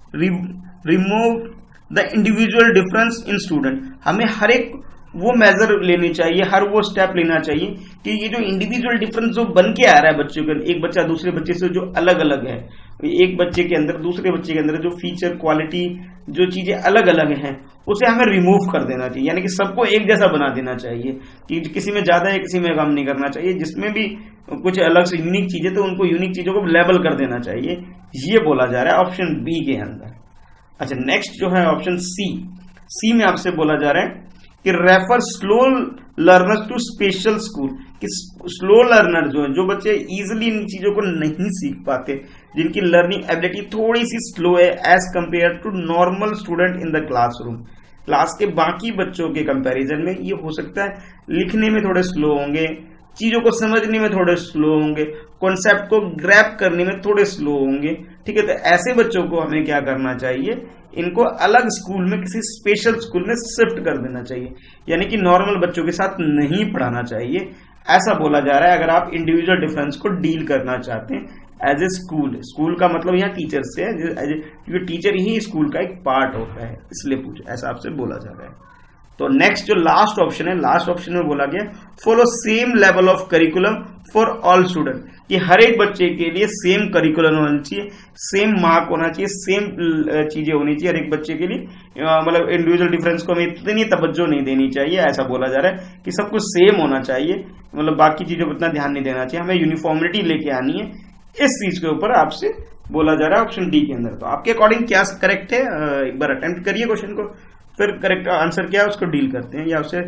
remove the individual difference in student. हमें हर एक वो मेजर लेनी चाहिए, हर वो स्टेप लेना चाहिए कि ये जो इंडिविजुअल डिफरेंस जो बन के आ रहा है बच्चों के, एक बच्चा दूसरे बच्चे से जो अलग अलग है, एक बच्चे के अंदर दूसरे बच्चे के अंदर जो फीचर, क्वालिटी, जो चीजें अलग अलग हैं उसे हमें रिमूव कर देना चाहिए, यानी कि सबको एक जैसा बना देना चाहिए कि किसी में ज्यादा है किसी में कम नहीं करना चाहिए। जिसमें भी कुछ अलग से यूनिक चीजें तो उनको यूनिक चीजों को लेबल कर देना चाहिए, ये बोला जा रहा है ऑप्शन बी के अंदर। अच्छा, नेक्स्ट जो है ऑप्शन सी में आपसे बोला जा रहा है कि refer slow learners to special school. कि स्लो लर्नर जो है, जो बच्चे इजीली इन चीजों को नहीं सीख पाते, जिनकी लर्निंग एबिलिटी थोड़ी सी स्लो है as compare to normal student in the classroom, class के बाकी बच्चों के कंपैरिजन में ये हो सकता है लिखने में थोड़े स्लो होंगे, चीजों को समझने में थोड़े स्लो होंगे, कॉन्सेप्ट को ग्रैब करने में थोड़े स्लो होंगे। ठीक है, तो ऐसे बच्चों को हमें क्या करना चाहिए, इनको अलग स्कूल में, किसी स्पेशल स्कूल में शिफ्ट कर देना चाहिए, यानी कि नॉर्मल बच्चों के साथ नहीं पढ़ाना चाहिए, ऐसा बोला जा रहा है। अगर आप इंडिविजुअल डिफरेंस को डील करना चाहते हैं एज ए स्कूल का मतलब यहाँ टीचर से है, क्योंकि टीचर ही स्कूल का एक पार्ट होता है, इसलिए पूछा, ऐसा आपसे बोला जा रहा है। तो नेक्स्ट जो लास्ट ऑप्शन है, लास्ट ऑप्शन में बोला गया follow same level of curriculum for all student, कि हर एक बच्चे के लिए सेम करिकुलम होना चाहिए, सेम मार्क होना चाहिए, सेम चीजें होनी चाहिए हर एक बच्चे के लिए। मतलब इंडिविजुअल डिफरेंस को हमें इतनी तवज्जो नहीं देनी चाहिए, ऐसा बोला जा रहा है कि सब कुछ सेम होना चाहिए, मतलब बाकी चीजों पर इतना ध्यान नहीं देना चाहिए, हमें यूनिफॉर्मिटी लेके आनी है। इस चीज के ऊपर आपसे बोला जा रहा है ऑप्शन डी के अंदर। तो आपके अकॉर्डिंग क्या करेक्ट है, एक बार अटेम्प्ट करिए क्वेश्चन को, फिर करेक्ट आंसर क्या है उसको डील करते हैं या उससे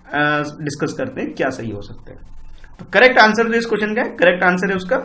डिस्कस करते हैं क्या सही हो सकता है। तो करेक्ट आंसर जो इस क्वेश्चन का है, करेक्ट आंसर है उसका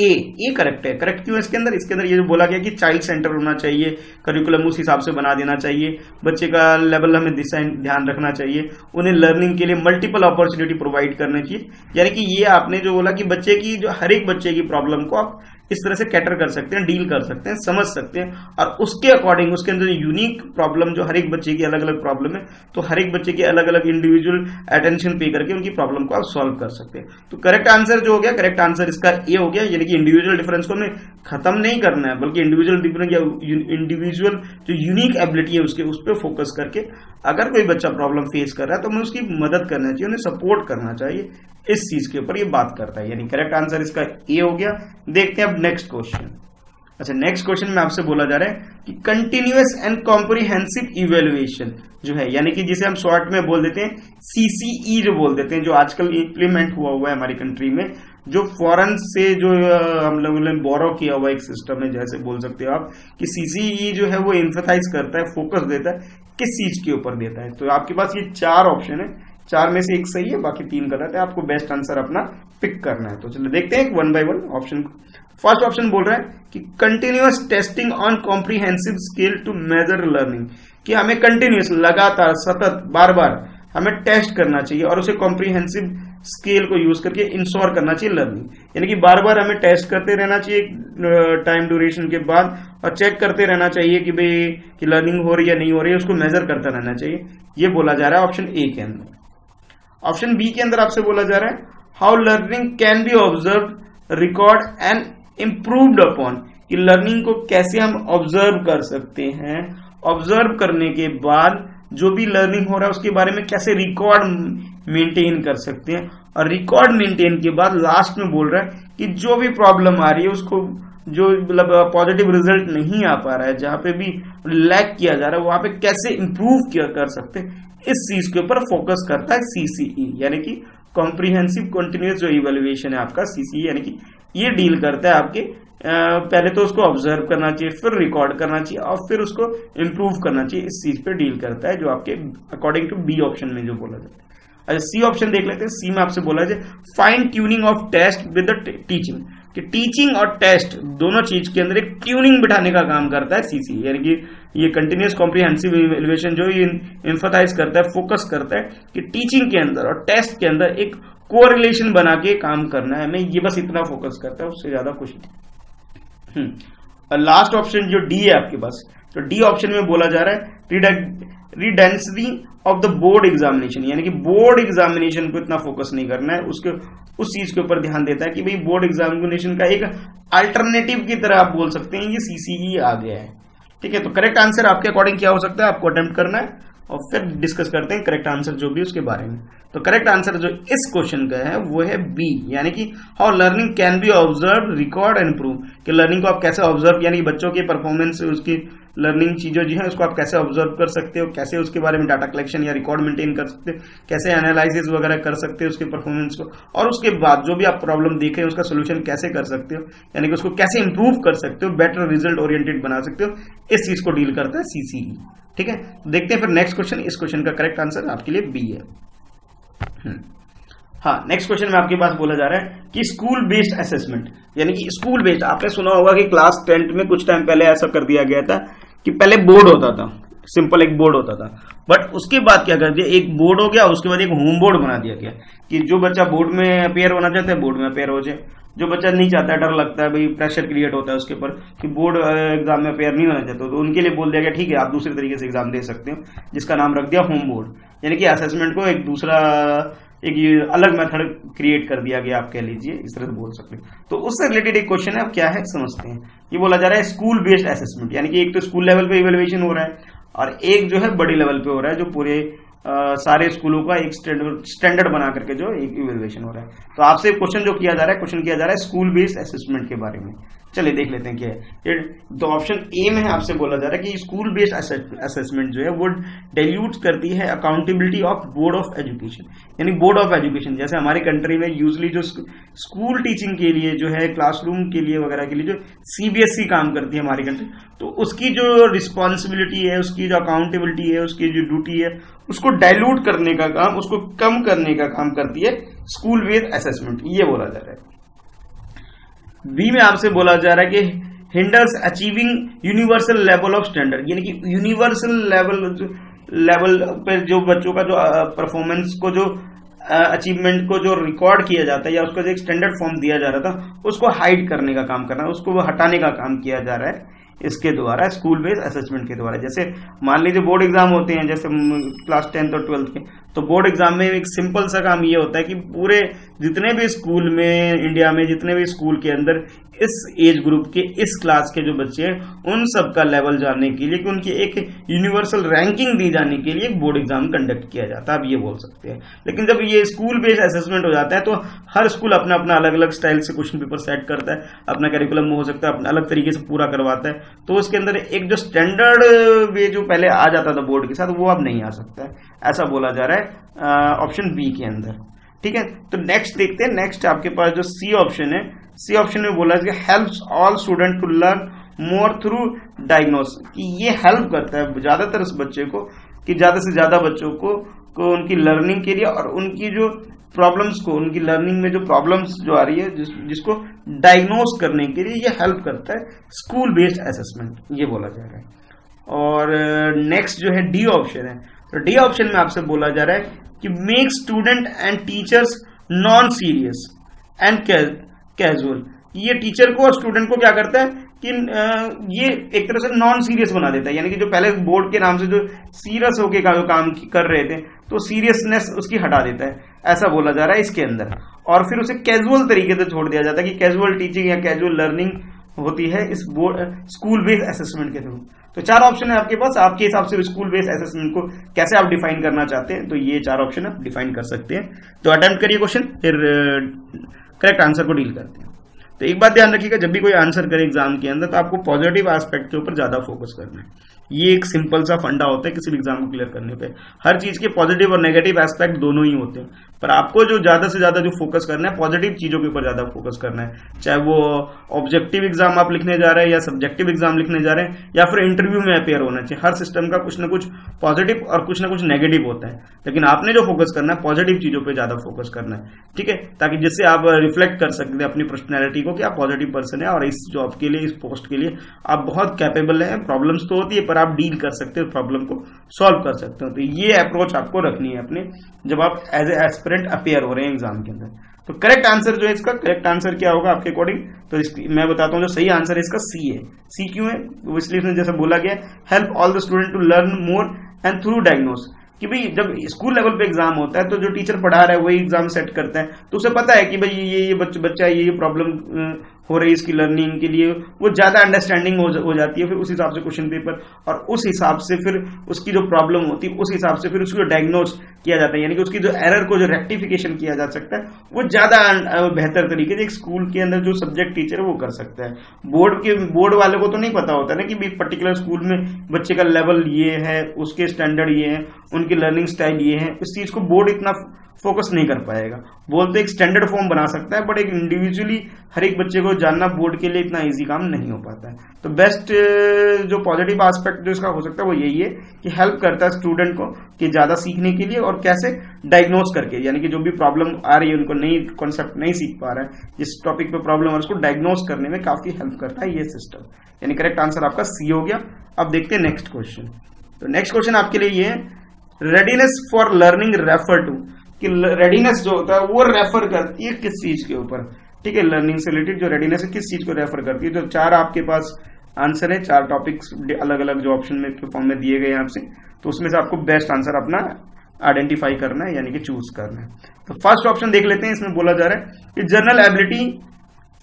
ए करेक्ट है। करेक्ट क्यों है इसके अंदर ये जो बोला गया कि चाइल्ड सेंटर होना चाहिए, करिकुलम उस हिसाब से बना देना चाहिए, बच्चे का लेवल हमें ध्यान रखना चाहिए, उन्हें लर्निंग के लिए मल्टीपल अपॉर्चुनिटी प्रोवाइड करनी चाहिए। यानी कि ये आपने जो बोला कि बच्चे की जो हर एक बच्चे की प्रॉब्लम को आप इस तरह से कैटर कर सकते हैं, डील कर सकते हैं, समझ सकते हैं, और उसके अकॉर्डिंग उसके अंदर यूनिक प्रॉब्लम जो हर एक बच्चे की अलग अलग प्रॉब्लम है, तो हर एक बच्चे की अलग अलग इंडिविजुअल अटेंशन पे करके उनकी प्रॉब्लम को आप सॉल्व कर सकते हैं। तो करेक्ट आंसर जो हो गया, करेक्ट आंसर इसका ए हो गया। यानी कि इंडिविजुअल डिफरेंस को हमें खत्म नहीं करना है, बल्कि इंडिविजुअल डिफरेंस या इंडिविजुअल जो यूनिक एबिलिटी है उसके उस पर फोकस करके अगर कोई बच्चा प्रॉब्लम फेस कर रहा है तो हमें उसकी मदद करना चाहिए, उन्हें सपोर्ट करना चाहिए। इस चीज के ऊपर ये बात करता है, यानी करेक्ट आंसर इसका ए हो गया। देखते हैं अब नेक्स्ट क्वेश्चन। अच्छा, नेक्स्ट क्वेश्चन में आपसे बोला जा रहा है कि कंटिन्यूअस एंड कॉम्प्रिहेंसिव इवेल्युएशन जो है, यानी कि जिसे हम शॉर्ट में बोल देते हैं सीसीई जो बोल देते हैं, जो आजकल इंप्लीमेंट हुआ है हमारी कंट्री में, जो फॉरेन से जो हम लोगों ने बोरो किया हुआ एक सिस्टम है, जैसे बोल सकते हो आप कि सीसीई जो है वो एम्फेसाइज करता है, फोकस देता है, किस चीज के ऊपर देता है। तो आपके पास ये 4 ऑप्शन है, 4 में से एक सही है, बाकी 3 गलत है, आपको बेस्ट आंसर अपना पिक करना है। तो चलिए देखते हैं वन बाय वन ऑप्शन को। फर्स्ट ऑप्शन बोल रहा है कि continuous testing on comprehensive scale to measure learning, कि हमें कंटिन्यूअस लगातार सतत बार बार हमें टेस्ट करना चाहिए और उसे कॉम्प्रिहेंसिव स्केल को यूज करके इंश्योर करना चाहिए लर्निंग। यानी कि बार बार हमें टेस्ट करते रहना चाहिए टाइम ड्यूरेशन के बाद, और चेक करते रहना चाहिए कि भाई कि लर्निंग हो रही है नहीं हो रही है, उसको मेजर करता रहना चाहिए। ये बोला जा रहा है ऑप्शन ए के अंदर। ऑप्शन बी के अंदर आपसे बोला जा रहा है how learning can be observe, record and improved upon, कि लर्निंग को कैसे हम ऑब्जर्व कर सकते हैं, ऑब्जर्व करने के बाद जो भी लर्निंग हो रहा है उसके बारे में कैसे रिकॉर्ड मेंटेन कर सकते हैं, और रिकॉर्ड मेंटेन के बाद लास्ट में बोल रहा है कि जो भी प्रॉब्लम आ रही है उसको, जो मतलब पॉजिटिव रिजल्ट नहीं आ पा रहा है, जहां पे भी लैग किया जा रहा है वहां पे कैसे इंप्रूव किया कर सकते हैं, इस चीज के ऊपर फोकस करता है सीसीई, यानी कि कॉम्प्रिहेंसिव कंटिन्यूअस जो इवैल्यूएशन है आपका सीसीई, यानी कि ये डील करता है आपके पहले तो उसको ऑब्जर्व करना चाहिए, फिर रिकॉर्ड करना चाहिए और फिर उसको इंप्रूव करना चाहिए, इस चीज पे डील करता है, जो आपके अकॉर्डिंग टू बी ऑप्शन में जो बोला जाता है। अच्छा, सी ऑप्शन देख लेते हैं। सी में आपसे बोला जाए fine tuning of test with the teaching, कि टीचिंग और टेस्ट दोनों चीज के अंदर एक ट्यूनिंग बिठाने का काम करता है सीसी, यानी कि ये कंटिन्यूअस कॉम्प्रिहेंसिव इवैल्यूएशन जो ये एम्फसाइज करता है, फोकस करता है कि टीचिंग के अंदर और टेस्ट के अंदर एक कोरिलेशन बना के काम करना है हमें, ये बस इतना फोकस करता है, उससे ज्यादा कुछ नहीं। लास्ट ऑप्शन जो डी है आपके पास, तो डी ऑप्शन में बोला जा रहा है redundancy of the board examination, यानी कि बोर्ड एग्जामिनेशन को इतना फोकस नहीं करना है, उसके उस चीज के ऊपर ध्यान देता है कि भाई बोर्ड एग्जामिनेशन का एक अल्टरनेटिव की तरह आप बोल सकते हैं ये सीसीई आ गया है। ठीक है, तो करेक्ट आंसर आपके अकॉर्डिंग क्या हो सकता है, आपको अटेम्प्ट करना है और फिर डिस्कस करते हैं करेक्ट आंसर जो भी उसके बारे में। तो करेक्ट आंसर जो इस क्वेश्चन का है वो है बी, यानी कि how learning can be observe, record and improve, कि लर्निंग को आप कैसे ऑब्जर्व, यानी कि बच्चों के परफॉर्मेंस, उसकी लर्निंग चीजों जो है उसको आप कैसे ऑब्जर्व कर सकते हो, कैसे उसके बारे में डाटा कलेक्शन या रिकॉर्ड मेंटेन कर सकते हो, कैसे एनालिसिस वगैरह कर सकते हो उसके परफॉर्मेंस को, और उसके बाद जो भी आप प्रॉब्लम देख रहे हो उसका सोल्यूशन कैसे कर सकते हो, यानी कि उसको कैसे इंप्रूव कर सकते हो, बेटर रिजल्ट ओरिएंटेड बना सकते हो, इस चीज को डील करता है सीसीई। ठीक है, देखते हैं फिर नेक्स्ट क्वेश्चन। इस क्वेश्चन का करेक्ट आंसर आपके लिए बी है। हाँ, नेक्स्ट क्वेश्चन में आपके पास बोला जा रहा है कि स्कूल बेस्ड असेसमेंट, यानी कि स्कूल बेस्ड, आपने सुना होगा कि क्लास 10th में कुछ टाइम पहले ऐसा कर दिया गया था कि पहले बोर्ड होता था, सिंपल एक बोर्ड होता था, बट उसके बाद क्या कर दिया, एक बोर्ड हो गया, उसके बाद एक होम बोर्ड बना दिया गया कि जो बच्चा बोर्ड में अपेयर होना चाहता है बोर्ड में अपेयर हो जाए, जो बच्चा नहीं चाहता है, डर लगता है, भाई प्रेशर क्रिएट होता है उसके ऊपर कि बोर्ड एग्जाम में अपेयर नहीं होना चाहता, तो उनके लिए बोल दिया गया ठीक है आप दूसरे तरीके से एग्जाम दे सकते हो, जिसका नाम रख दिया होम बोर्ड, यानी कि असेसमेंट को एक दूसरा एक अलग मेथड क्रिएट कर दिया गया, आप कह लीजिए, इस तरह से बोल सकते हैं। तो उससे रिलेटेड एक क्वेश्चन है, अब क्या है समझते हैं। ये बोला जा रहा है स्कूल बेस्ड असेसमेंट, यानी कि एक तो स्कूल लेवल पे इवैल्यूएशन हो रहा है और एक जो है बड़ी लेवल पे हो रहा है जो पूरे सारे स्कूलों का एक स्टैंडर्ड बना करके जो एक इवैल्यूएशन हो रहा है। तो आपसे क्वेश्चन जो किया जा रहा है, क्वेश्चन किया जा रहा है स्कूल बेस्ड असेसमेंट के बारे में। चलिए देख लेते हैं क्या है। तो ऑप्शन ए में आपसे बोला जा रहा है कि स्कूल बेस्ड असेसमेंट जो है वो डाइल्यूट करती है accountability of board of education, यानी बोर्ड ऑफ एजुकेशन। जैसे हमारी कंट्री में यूजली जो स्कूल टीचिंग के लिए जो है, क्लासरूम के लिए वगैरह के लिए जो सीबीएसई काम करती है हमारी कंट्री, तो उसकी जो रिस्पॉन्सिबिलिटी है, उसकी जो अकाउंटेबिलिटी है, उसकी जो ड्यूटी है, उसको डाइल्यूट करने का काम, उसको कम करने का काम करती है स्कूल बेस्ड असेसमेंट, ये बोला जा रहा है। बी में आपसे बोला जा रहा है कि hinders achieving universal level of standard, यानी कि यूनिवर्सल लेवल पे जो बच्चों का जो परफॉर्मेंस को, जो अचीवमेंट को जो रिकॉर्ड किया जाता है या उसका जो एक स्टैंडर्ड फॉर्म दिया जा रहा था, उसको हाइड करने का काम करना है, उसको हटाने का काम किया जा रहा है इसके द्वारा, स्कूल बेस्ड असेसमेंट के द्वारा। जैसे मान लीजिए बोर्ड एग्जाम होते हैं, जैसे क्लास 10th और 12th के, तो बोर्ड एग्जाम में एक सिंपल सा काम ये होता है कि पूरे जितने भी स्कूल में, इंडिया में जितने भी स्कूल के अंदर इस एज ग्रुप के, इस क्लास के जो बच्चे हैं, उन सब का लेवल जानने के लिए, कि उनकी एक यूनिवर्सल रैंकिंग दी जाने के लिए एक बोर्ड एग्जाम कंडक्ट किया जाता है, आप ये बोल सकते हैं। लेकिन जब ये स्कूल बेस्ड असेसमेंट हो जाता है तो हर स्कूल अपना अपना अलग अलग स्टाइल से क्वेश्चन पेपर सेट करता है, अपना कैरिकुलम हो सकता है अपना अलग तरीके से पूरा करवाता है, तो उसके अंदर एक जो स्टैंडर्ड वे जो पहले आ जाता था बोर्ड के साथ, वो अब नहीं आ सकता है, ऐसा बोला जा रहा है ऑप्शन बी के अंदर। ठीक है, तो नेक्स्ट देखते हैं। नेक्स्ट आपके पास जो सी ऑप्शन है, सी ऑप्शन में बोला है helps all student to learn more through diagnose, कि ये हेल्प करता है ज्यादातर उस बच्चे को, कि ज्यादा से ज्यादा बच्चों को उनकी लर्निंग के लिए और उनकी जो प्रॉब्लम्स को, उनकी लर्निंग में जो प्रॉब्लम्स जो आ रही है, जिसको डायग्नोस करने के लिए ये हेल्प करता है स्कूल बेस्ड असेसमेंट, ये बोला जा रहा है। और नेक्स्ट जो है डी ऑप्शन है, तो डी ऑप्शन में आपसे बोला जा रहा है कि make student and teachers non serious and casual, ये टीचर को और स्टूडेंट को क्या करता है कि ये एक तरह से नॉन सीरियस बना देता है, यानी कि जो पहले बोर्ड के नाम से जो सीरियस होके काम कर रहे थे, तो सीरियसनेस उसकी हटा देता है, ऐसा बोला जा रहा है इसके अंदर। और फिर उसे कैजुअल तरीके से छोड़ दिया जाता है कि कैजुअल टीचिंग या कैजुअल लर्निंग होती है इस बोर्ड स्कूल बेस्ड असेसमेंट के थ्रू। तो चार ऑप्शन है आपके पास, आपके हिसाब से स्कूल बेस्ड असेसमेंट को कैसे आप डिफाइन करना चाहते हैं, तो ये चार ऑप्शन आप डिफाइन कर सकते हैं। तो अटेम्प्ट करिए क्वेश्चन, फिर करेक्ट आंसर को डील करते हैं। तो एक बात ध्यान रखिएगा, जब भी कोई आंसर करे एग्जाम के अंदर, तो आपको पॉजिटिव एस्पेक्ट के ऊपर ज्यादा फोकस करना है। ये एक सिंपल सा फंडा होता है किसी भी एग्जाम को क्लियर करने पे। हर चीज के पॉजिटिव और नेगेटिव एस्पेक्ट दोनों ही होते हैं, पर आपको जो ज्यादा से ज्यादा जो फोकस करना है, पॉजिटिव चीजों के ऊपर ज्यादा फोकस करना है। चाहे वो ऑब्जेक्टिव एग्जाम आप लिखने जा रहे हैं या सब्जेक्टिव एग्जाम लिखने जा रहे हैं, या फिर इंटरव्यू में अपेयर होना चाहिए। हर सिस्टम का कुछ ना कुछ पॉजिटिव और कुछ ना कुछ नेगेटिव होता है, लेकिन आपने जो फोकस करना है पॉजिटिव चीजों पर ज्यादा फोकस करना है, ठीक है, ताकि जिससे आप रिफ्लेक्ट कर सकते हैं अपनी पर्सनैलिटी को कि आप पॉजिटिव पर्सन है और इस जॉब के लिए, इस पोस्ट के लिए आप बहुत कैपेबल है। प्रॉब्लम्स तो होती है पर आप डील कर सकते हो, प्रॉब्लम को सॉल्व कर सकते हो। तो ये अप्रोच आपको रखनी है अपने, जब आप एज ए एस्पिरेंट अपेयर हो रहे हैं एग्जाम के अंदर। तो करेक्ट आंसर जो है इसका, करेक्ट आंसर क्या होगा आपके अकॉर्डिंग, तो मैं बताता हूं जो सही आंसर है इसका सी है। सी क्यों है, वो इसलिए इसमें जैसे बोला गया help all the student to learn more and through diagnose, कि भाई जब स्कूल लेवल पे एग्जाम होता है तो जो टीचर पढ़ा रहा है वही एग्जाम सेट करता है, तो उसे पता है कि भाई ये बच्चा ये प्रॉब्लम हो रही है इसकी लर्निंग के लिए, वो ज्यादा अंडरस्टैंडिंग हो जाती है। फिर उस हिसाब से क्वेश्चन पेपर और उस हिसाब से फिर उसकी जो प्रॉब्लम होती है उस हिसाब से फिर उसको डायग्नोज किया जाता है, यानी कि उसकी जो एरर को जो रेक्टिफिकेशन किया जा सकता है वो ज्यादा बेहतर तरीके से एक स्कूल के अंदर जो सब्जेक्ट टीचर है वो कर सकता है। बोर्ड वाले को तो नहीं पता होता ना कि पर्टिकुलर स्कूल में बच्चे का लेवल ये है, उसके स्टैंडर्ड ये है, उनकी लर्निंग स्टाइल ये है, उस चीज को बोर्ड इतना फोकस नहीं कर पाएगा। बोलते एक स्टैंडर्ड फॉर्म बना सकता है, बट एक इंडिविजुअली हर एक बच्चे को जानना बोर्ड के लिए इतना इजी काम नहीं हो पाता है। तो बेस्ट जो पॉजिटिव एस्पेक्ट जो इसका हो सकता है वो यही है कि हेल्प करता है स्टूडेंट को कि ज्यादा सीखने के लिए, और कैसे डायग्नोज करके, यानी कि जो भी प्रॉब्लम आ रही है, उनको नई कॉन्सेप्ट नहीं सीख पा रहा है, जिस टॉपिक पे प्रॉब्लम है उसको डायग्नोज करने में काफी हेल्प करता है ये सिस्टम। यानी करेक्ट आंसर आपका सी हो गया। अब देखते हैं नेक्स्ट क्वेश्चन। तो नेक्स्ट क्वेश्चन आपके लिए ये है, readiness for learning refer to, कि रेडीनेस जो होता है वो रेफर करती है किस चीज के ऊपर, ठीक है, लर्निंग से रिलेटेड जो रेडीनेस है किस चीज को रेफर करती है। तो चार आपके पास आंसर है, चार टॉपिक्स अलग अलग जो ऑप्शन में के फॉर्म में दिए गए हैं आपसे, तो उसमें से आपको बेस्ट आंसर अपना आइडेंटिफाई करना है, यानी कि चूज करना है। तो फर्स्ट ऑप्शन देख लेते हैं, इसमें बोला जा रहा है कि general ability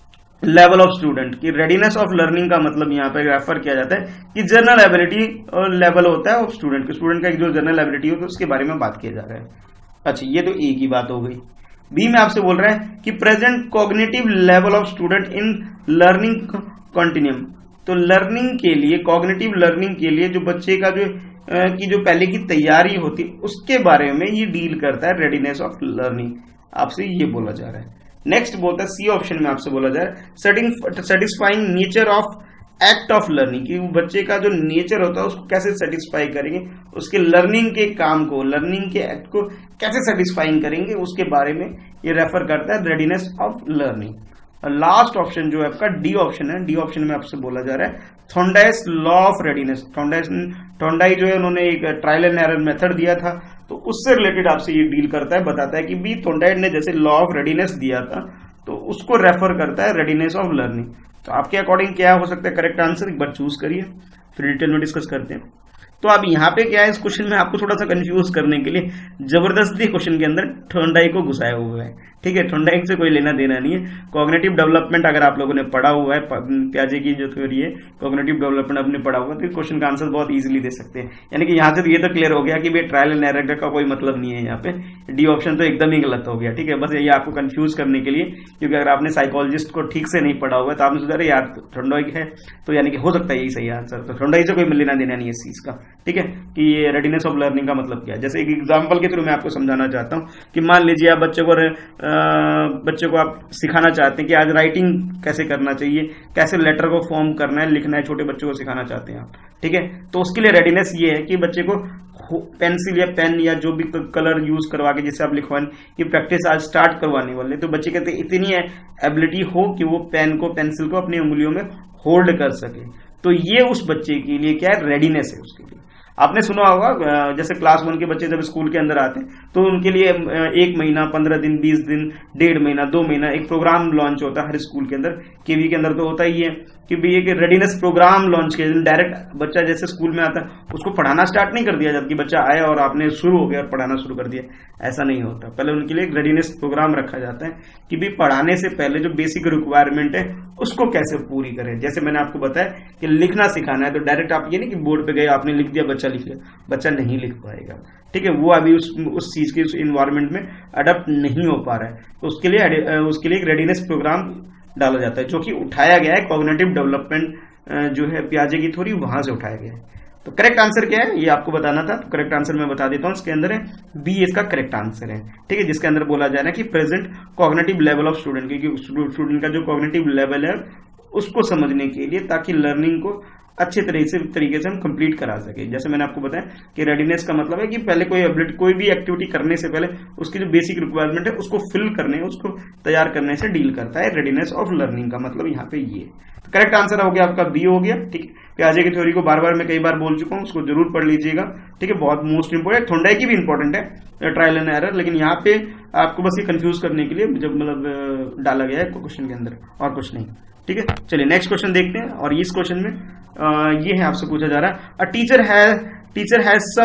level of student की रेडीनेस ऑफ लर्निंग का मतलब यहाँ पे रेफर किया जाता है कि जनरल एबिलिटी और लेवल होता है ऑफ स्टूडेंट के, स्टूडेंट का एक जो जनरल एबिलिटी होता है उसके बारे में बात किया जा रहा है। अच्छा, ये तो ए की बात हो गई। बी में आपसे बोल रहा है कि present cognitive level of student in learning continuum. तो लर्निंग के लिए, कॉग्निटिव लर्निंग के लिए जो बच्चे का जो पहले की तैयारी होती है उसके बारे में ये डील करता है, रेडीनेस ऑफ लर्निंग आपसे ये बोला जा रहा है। नेक्स्ट बोलता है सी ऑप्शन में आपसे बोला जा रहा है satisfying nature of act of learning, कि बच्चे का जो नेचर होता है उसको कैसे सेटिस्फाई करेंगे, उसके लर्निंग के काम को, लर्निंग के एक्ट को कैसे सेटिस्फाइंग करेंगे, उसके बारे में ये रेफर करता है readiness of learning. Last option जो है आपका डी ऑप्शन है, डी ऑप्शन में आपसे बोला जा रहा है Thorndike law of readiness. Thorndike जो है उन्होंने एक ट्रायल एंड एरर मेथड दिया था, तो उससे रिलेटेड आपसे ये डील करता है, बताता है कि भी थॉर्नडाइक ने जैसे लॉ ऑफ रेडीनेस दिया था तो उसको रेफर करता है रेडीनेस ऑफ लर्निंग। तो आपके अकॉर्डिंग क्या हो सकता है करेक्ट आंसर, एक बार चूज करिए, फिर डिटेल में डिस्कस करते हैं। तो अब यहाँ पे क्या है, इस क्वेश्चन में आपको थोड़ा सा कंफ्यूज करने के लिए जबरदस्ती क्वेश्चन के अंदर थॉर्नडाइक को घुसाया हुआ है। ठीक है, थॉर्नडाइक से कोई लेना देना नहीं है। कॉग्निटिव डेवलपमेंट अगर आप लोगों ने पढ़ा हुआ है, प्याजे की जो थ्योरी है कॉग्निटिव डेवलपमेंट आपने पढ़ा हुआ है, तो क्वेश्चन का आंसर बहुत इजीली दे सकते हैं। यानी कि यहाँ से तो ये तो क्लियर हो गया कि भाई ट्रायल एंड एरर का कोई मतलब नहीं है यहाँ पे। डी ऑप्शन तो एकदम ही गलत हो गया। ठीक है, बस ये आपको कंफ्यूज करने के लिए, क्योंकि अगर आपने साइकोलॉजिस्ट को ठीक से नहीं पढ़ा हुआ है तो आपने सोचा अरे यार थॉर्नडाइक है, तो यानी कि हो सकता है यही सही आंसर। तो थॉर्नडाइक से कोई लेना देना नहीं है इस चीज का। ठीक है, कि ये रेडीनेस ऑफ लर्निंग का मतलब क्या है। जैसे एक एग्जांपल के थ्रू मैं आपको समझाना चाहता हूँ कि मान लीजिए आप बच्चे को आप सिखाना चाहते हैं कि आज राइटिंग कैसे करना चाहिए, कैसे लेटर को फॉर्म करना है, लिखना है, छोटे बच्चों को सिखाना चाहते हैं आप। ठीक है, तो उसके लिए रेडीनेस ये है कि बच्चे को पेंसिल या पेन या जो भी कलर यूज करवा के जिससे आप लिखवाने की प्रैक्टिस आज स्टार्ट करवाने वाले, तो बच्चे कहते इतनी एबिलिटी हो कि वो पेन को, पेंसिल को अपनी उंगलियों में होल्ड कर सके। तो ये उस बच्चे के लिए क्या है, रेडीनेस है उसके लिए। आपने सुना होगा जैसे क्लास 1 के बच्चे जब स्कूल के अंदर आते हैं तो उनके लिए 1 महीना, 15 दिन, 20 दिन, 1.5 महीना, 2 महीना एक प्रोग्राम लॉन्च होता है हर स्कूल के अंदर। केवी के अंदर तो होता ही है कि भैया कि रेडीनेस प्रोग्राम लॉन्च किया। डायरेक्ट बच्चा जैसे स्कूल में आता है उसको पढ़ाना स्टार्ट नहीं कर दिया जबकि बच्चा आया और आपने शुरू हो गया और पढ़ाना शुरू कर दिया, ऐसा नहीं होता। पहले उनके लिए एक रेडीनेस प्रोग्राम रखा जाता है कि भी पढ़ाने से पहले जो बेसिक रिक्वायरमेंट है उसको कैसे पूरी करें। जैसे मैंने आपको बताया कि लिखना सिखाना है तो डायरेक्ट आप ये नहीं कि बोर्ड पे गए आपने लिख दिया, बच्चा लिख लिया, बच्चा नहीं लिख पाएगा। ठीक है, वो अभी उस चीज के उस इन्वायरमेंट में अडप्ट नहीं हो पा रहा है, तो उसके लिए एक रेडीनेस प्रोग्राम डाला जाता है जो कि उठाया गया है कॉग्निटिव डेवलपमेंट जो है पियाजे की थ्योरी, वहां से उठाया गया है। तो करेक्ट आंसर क्या है ये आपको बताना था, तो करेक्ट आंसर मैं बता देता हूं, इसके अंदर है बी, इसका करेक्ट आंसर है। ठीक है, जिसके अंदर बोला जा रहा है कि present cognitive level of student, क्योंकि स्टूडेंट का जो कॉग्निटिव लेवल है उसको समझने के लिए, ताकि लर्निंग को अच्छे तरीके से हम कंप्लीट करा सके। जैसे मैंने आपको बताया कि रेडीनेस का मतलब है कि पहले कोई भी एक्टिविटी करने से पहले उसकी जो बेसिक रिक्वायरमेंट है उसको फिल करने, उसको तैयार करने से डील करता है। रेडीनेस ऑफ लर्निंग का मतलब यहाँ पे ये। तो करेक्ट आंसर हो गया आपका बी हो गया। ठीक है, पियाजे की थ्योरी को बार बार मैं कई बार बोल चुका हूँ, उसको जरूर पढ़ लीजिएगा। ठीक है, बहुत मोस्ट इंपोर्टेंट, थॉर्नडाइक की भी इंपॉर्टेंट है ट्रायल एंड एरर, लेकिन यहाँ पे आपको बस ये कंफ्यूज करने के लिए जब मतलब डाला गया है क्वेश्चन के अंदर, और कुछ नहीं। ठीक है, चलिए नेक्स्ट क्वेश्चन देखते हैं। और इस क्वेश्चन में ये है, आपसे पूछा जा रहा है a teacher has some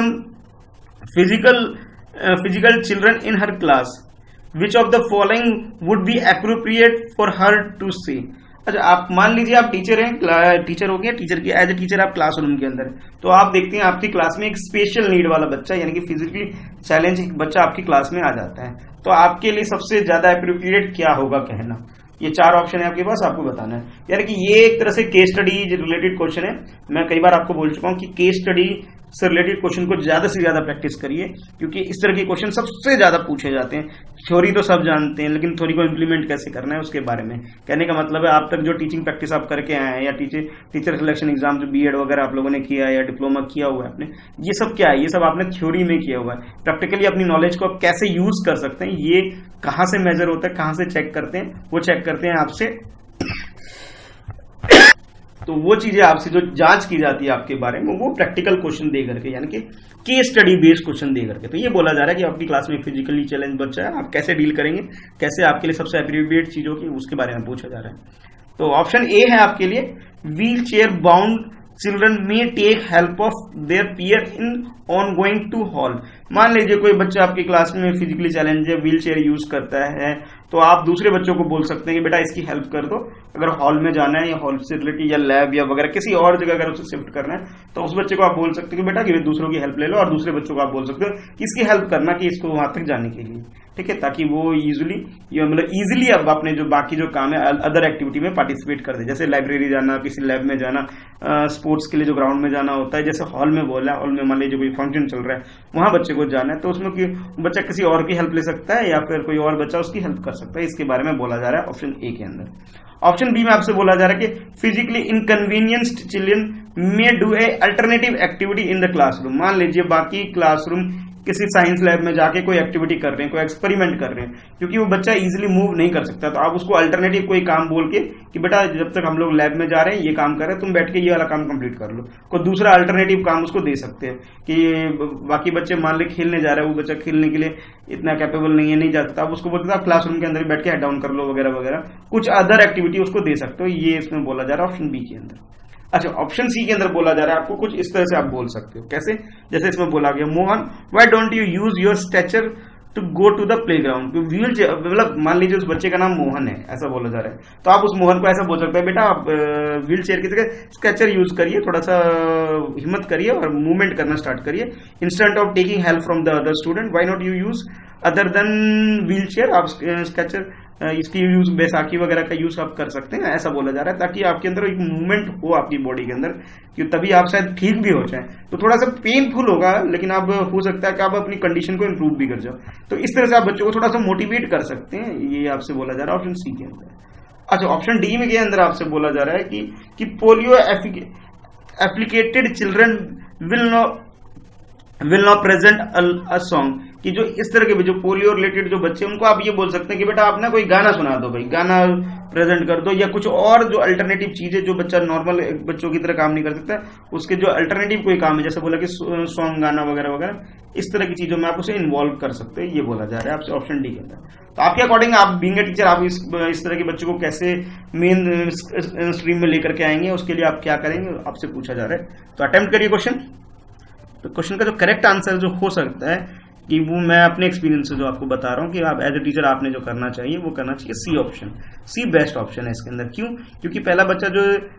physical children in her class, which of the following would be appropriate for her to see. अच्छा, आप मान लीजिए आप टीचर हैं, टीचर हो गया, टीचर की एज ए टीचर आप क्लासरूम के अंदर, तो आप देखते हैं आपकी क्लास में एक स्पेशल नीड वाला बच्चा, यानी कि फिजिकली चैलेंज बच्चा आपकी क्लास में आ जाता है, तो आपके लिए सबसे ज्यादा एप्रोप्रिएट क्या होगा कहना। ये 4 ऑप्शन है आपके पास, आपको बताना है। यानी कि ये एक तरह से केस स्टडी रिलेटेड क्वेश्चन है। मैं कई बार आपको बोल चुका हूं कि केस स्टडी से रिलेटेड क्वेश्चन को ज्यादा से ज्यादा प्रैक्टिस करिए, क्योंकि इस तरह के क्वेश्चन सबसे ज्यादा पूछे जाते हैं। थ्योरी तो सब जानते हैं, लेकिन थ्योरी को इम्प्लीमेंट कैसे करना है उसके बारे में कहने का मतलब है आप तक जो टीचिंग प्रैक्टिस आप करके आए हैं, या टीचर सिलेक्शन एग्जाम जो बीएड वगैरह आप लोगों ने किया है या डिप्लोमा किया हुआ है आपने, ये सब क्या है, ये सब आपने थ्योरी में किया हुआ है। प्रैक्टिकली अपनी नॉलेज को आप कैसे यूज कर सकते हैं, ये कहां से मेजर होता है, कहां से चेक करते हैं, वो चेक करते हैं आपसे। तो वो चीजें आपसे जो जांच की जाती है आपके बारे में, वो प्रैक्टिकल क्वेश्चन दे करके, यानी कि केस स्टडी बेस्ड क्वेश्चन दे करके। तो ये बोला जा रहा है कि आपकी क्लास में फिजिकली चैलेंज बच्चा है, आप कैसे डील करेंगे, कैसे आपके लिए सबसे एप्रोप्रिएट चीजों की उसके बारे में पूछा जा रहा है। तो ऑप्शन ए है आपके लिए wheelchair bound children may take help of their peer in on going to hall. मान लीजिए कोई बच्चा आपकी क्लास में फिजिकली चैलेंज है, व्हील चेयर यूज करता है, तो आप दूसरे बच्चों को बोल सकते हैं कि बेटा इसकी हेल्प कर दो, अगर हॉल में जाना है या हॉल से रिलेटेड या लैब या वगैरह किसी और जगह अगर उसे शिफ्ट करना है तो उस बच्चे को आप बोल सकते हो कि बेटा कि दूसरों की हेल्प ले लो, और दूसरे बच्चों को आप बोल सकते हो कि इसकी हेल्प करना कि इसको वहां तक जाने के लिए, ठीक है, ताकि वो इजीली अब अपने जो बाकी जो काम है अदर एक्टिविटी में पार्टिसिपेट कर दे, जैसे लाइब्रेरी जाना, किसी लैब में जाना, स्पोर्ट्स के लिए जो ग्राउंड में जाना होता है, जैसे हॉल में बोला है, हॉल में मान लीजिए कोई फंक्शन चल रहा है वहां बच्चे को जाना है तो उसमें बच्चा किसी और की हेल्प ले सकता है या फिर कोई और बच्चा उसकी हेल्प कर सकता है। इसके बारे में बोला जा रहा है ऑप्शन ए के अंदर। ऑप्शन बी में आपसे बोला जा रहा है कि physically inconvenienced children may do a alternative activity in the classroom. मान लीजिए बाकी क्लासरूम किसी साइंस लैब में जाके कोई एक्टिविटी कर रहे हैं, कोई एक्सपेरिमेंट कर रहे हैं, क्योंकि वो बच्चा इजीली मूव नहीं कर सकता, तो आप उसको अल्टरनेटिव कोई काम बोल के कि बेटा जब तक हम लोग लैब में जा रहे हैं ये काम कर रहे हैं, तुम बैठ के ये वाला काम कंप्लीट कर लो, कोई दूसरा अल्टरनेटिव काम उसको दे सकते हैं कि बाकी बच्चे मान ले खेलने जा रहे हैं, वो बच्चा खेलने के लिए इतना कैपेबल नहीं है, नहीं जा सकता, आप उसको बोलते आप क्लासरूम के अंदर बैठ के हेड डाउन कर लो वगैरह वगैरह, कुछ अदर एक्टिविटी उसको दे सकते हो। ये इसमें बोला जा रहा है ऑप्शन बी के अंदर। अच्छा, ऑप्शन सी के अंदर बोला जा रहा है आपको कुछ इस तरह से आप बोल सकते हो, कैसे, जैसे इसमें बोला गया Mohan why don't you use your stretcher to go to the playground. Wheelchair, मतलब मान लीजिए उस बच्चे का नाम मोहन है, ऐसा बोला जा रहा है, तो आप उस मोहन को ऐसा बोल सकते हैं बेटा आप व्हील चेयर की जगह स्ट्रेचर यूज करिए, थोड़ा सा हिम्मत करिए और मूवमेंट करना स्टार्ट करिए, instant of taking help from the other student why not you use other than wheelchair. आप स्ट्रेचर इसकी यूज बैसाखी वगैरह का यूज आप कर सकते हैं, ऐसा बोला जा रहा है, ताकि आपके अंदर एक मूवमेंट हो आपकी बॉडी के अंदर, कि तभी आप शायद ठीक भी हो जाए। तो थोड़ा सा पेनफुल होगा लेकिन आप हो सकता है कि आप अपनी कंडीशन को इंप्रूव भी कर जाओ, तो इस तरह से आप बच्चों को थोड़ा सा मोटिवेट कर सकते हैं, ये आपसे बोला जा रहा है ऑप्शन सी के अंदर। अच्छा, ऑप्शन डी में के अंदर आपसे बोला जा रहा है कि polio applicated children will not present a song, कि जो इस तरह के जो पोलियो रिलेटेड जो बच्चे उनको आप ये बोल सकते हैं कि बेटा आप ना कोई गाना सुना दो, भाई गाना प्रेजेंट कर दो, या कुछ और जो अल्टरनेटिव चीजें जो बच्चा नॉर्मल बच्चों की तरह काम नहीं कर सकता, उसके जो अल्टरनेटिव कोई काम है, जैसे बोला कि सॉन्ग गाना वगैरह वगैरह, इस तरह की चीजों में आप उसे इन्वॉल्व कर सकते हैं, ये बोला जा रहा है आपसे ऑप्शन डी के अंदर। तो आपके अकॉर्डिंग आप बीइंग अ टीचर आप इस तरह के बच्चों को कैसे मेन स्ट्रीम में लेकर के आएंगे, उसके लिए आप क्या करेंगे, आपसे पूछा जा रहा है। तो अटेम्प्ट करिए क्वेश्चन। तो क्वेश्चन का जो करेक्ट आंसर जो हो सकता है कि वो मैं अपने एक्सपीरियंस से जो आपको बता रहा हूँ कि आप एज ए टीचर आपने जो करना चाहिए वो करना चाहिए C option. C best option है इसके अंदर। क्यों? क्योंकि पहला बच्चा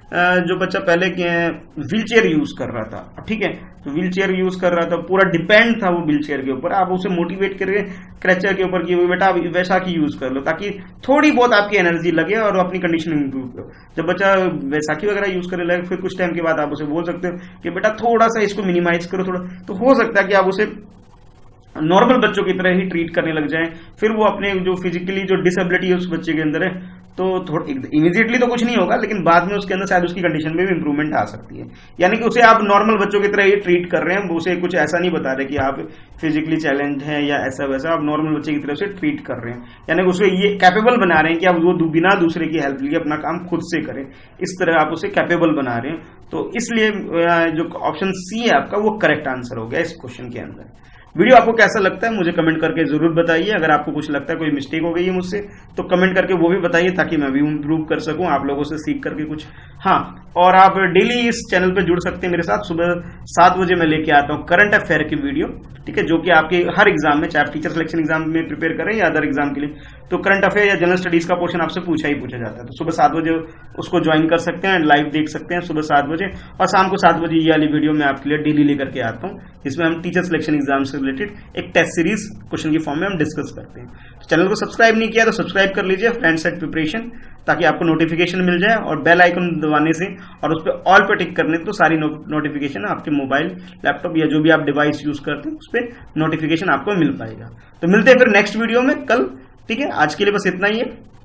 जो बच्चा पहले व्हील चेयर यूज कर रहा था, ठीक है, तो व्हील चेयर यूज कर रहा था, पूरा डिपेंड था वो व्हील चेयर के ऊपर, आप उसे मोटिवेट करके क्रैचर के ऊपर कि बेटा आप वैसा की यूज कर लो, ताकि थोड़ी बहुत आपकी एनर्जी लगे और अपनी कंडीशन इंप्रूव करो। जब बच्चा वैसाखी वगैरह यूज करने लगे फिर कुछ टाइम के बाद आप उसे बोल सकते हो कि बेटा थोड़ा सा इसको मिनिमाइज करो थोड़ा, तो हो सकता है कि आप उसे नॉर्मल बच्चों की तरह ही ट्रीट करने लग जाएं, फिर वो अपने जो फिजिकली जो डिसेबिलिटी है उस बच्चे के अंदर है तो इमीडिएटली तो कुछ नहीं होगा, लेकिन बाद में उसके अंदर शायद उसकी कंडीशन में भी इंप्रूवमेंट आ सकती है। यानी कि उसे आप नॉर्मल बच्चों की तरह ही ट्रीट कर रहे हैं, उसे कुछ ऐसा नहीं बता रहे कि आप फिजिकली चैलेंज हैं या ऐसा वैसा, आप नॉर्मल बच्चे की तरह से ट्रीट कर रहे हैं, यानी कि उसे ये कैपेबल बना रहे हैं कि आप वो बिना दूसरे की हेल्प लिए अपना काम खुद से करें, इस तरह आप उसे कैपेबल बना रहे हैं। तो इसलिए जो ऑप्शन सी है आपका वो करेक्ट आंसर हो गया इस क्वेश्चन के अंदर। वीडियो आपको कैसा लगता है मुझे कमेंट करके जरूर बताइए। अगर आपको कुछ लगता है कोई मिस्टेक हो गई है मुझसे तो कमेंट करके वो भी बताइए, ताकि मैं भी इम्प्रूव कर सकूं आप लोगों से सीख करके कुछ। हाँ, और आप डेली इस चैनल पे जुड़ सकते हैं मेरे साथ। सुबह 7 बजे मैं लेके आता हूँ करंट अफेयर की वीडियो, ठीक है, जो कि आपके हर एग्जाम में, चाहे आप टीचर सिलेक्शन एग्जाम में प्रिपेयर करें या अदर एग्जाम के लिए, तो करंट अफेयर या जनरल स्टडीज का पोर्शन आपसे पूछा जाता है। तो सुबह 7 बजे उसको ज्वाइन कर सकते हैं, लाइव देख सकते हैं सुबह 7 बजे, और शाम को 7 बजे ये वाली वीडियो मैं आपके लिए डेली लेकर के आता हूँ, जिसमें हम टीचर सिलेक्शन एग्जाम से रिलेटेड एक टेस्ट सीरीज क्वेश्चन की फॉर्म में हम डिस्कस करते हैं। तो चैनल को सब्सक्राइब नहीं किया तो सब्सक्राइब कर लीजिए, फ्रेंड सेट प्रिपरेशन, ताकि आपको नोटिफिकेशन मिल जाए, और बेल आइकन दबाने से और उस पर ऑल पे टिक करने तो सारी नोटिफिकेशन आपके मोबाइल, लैपटॉप या जो भी आप डिवाइस यूज करते हैं उस पर नोटिफिकेशन आपको मिल पाएगा। तो मिलते हैं फिर नेक्स्ट वीडियो में कल, ठीक है। आज के लिए बस इतना ही है।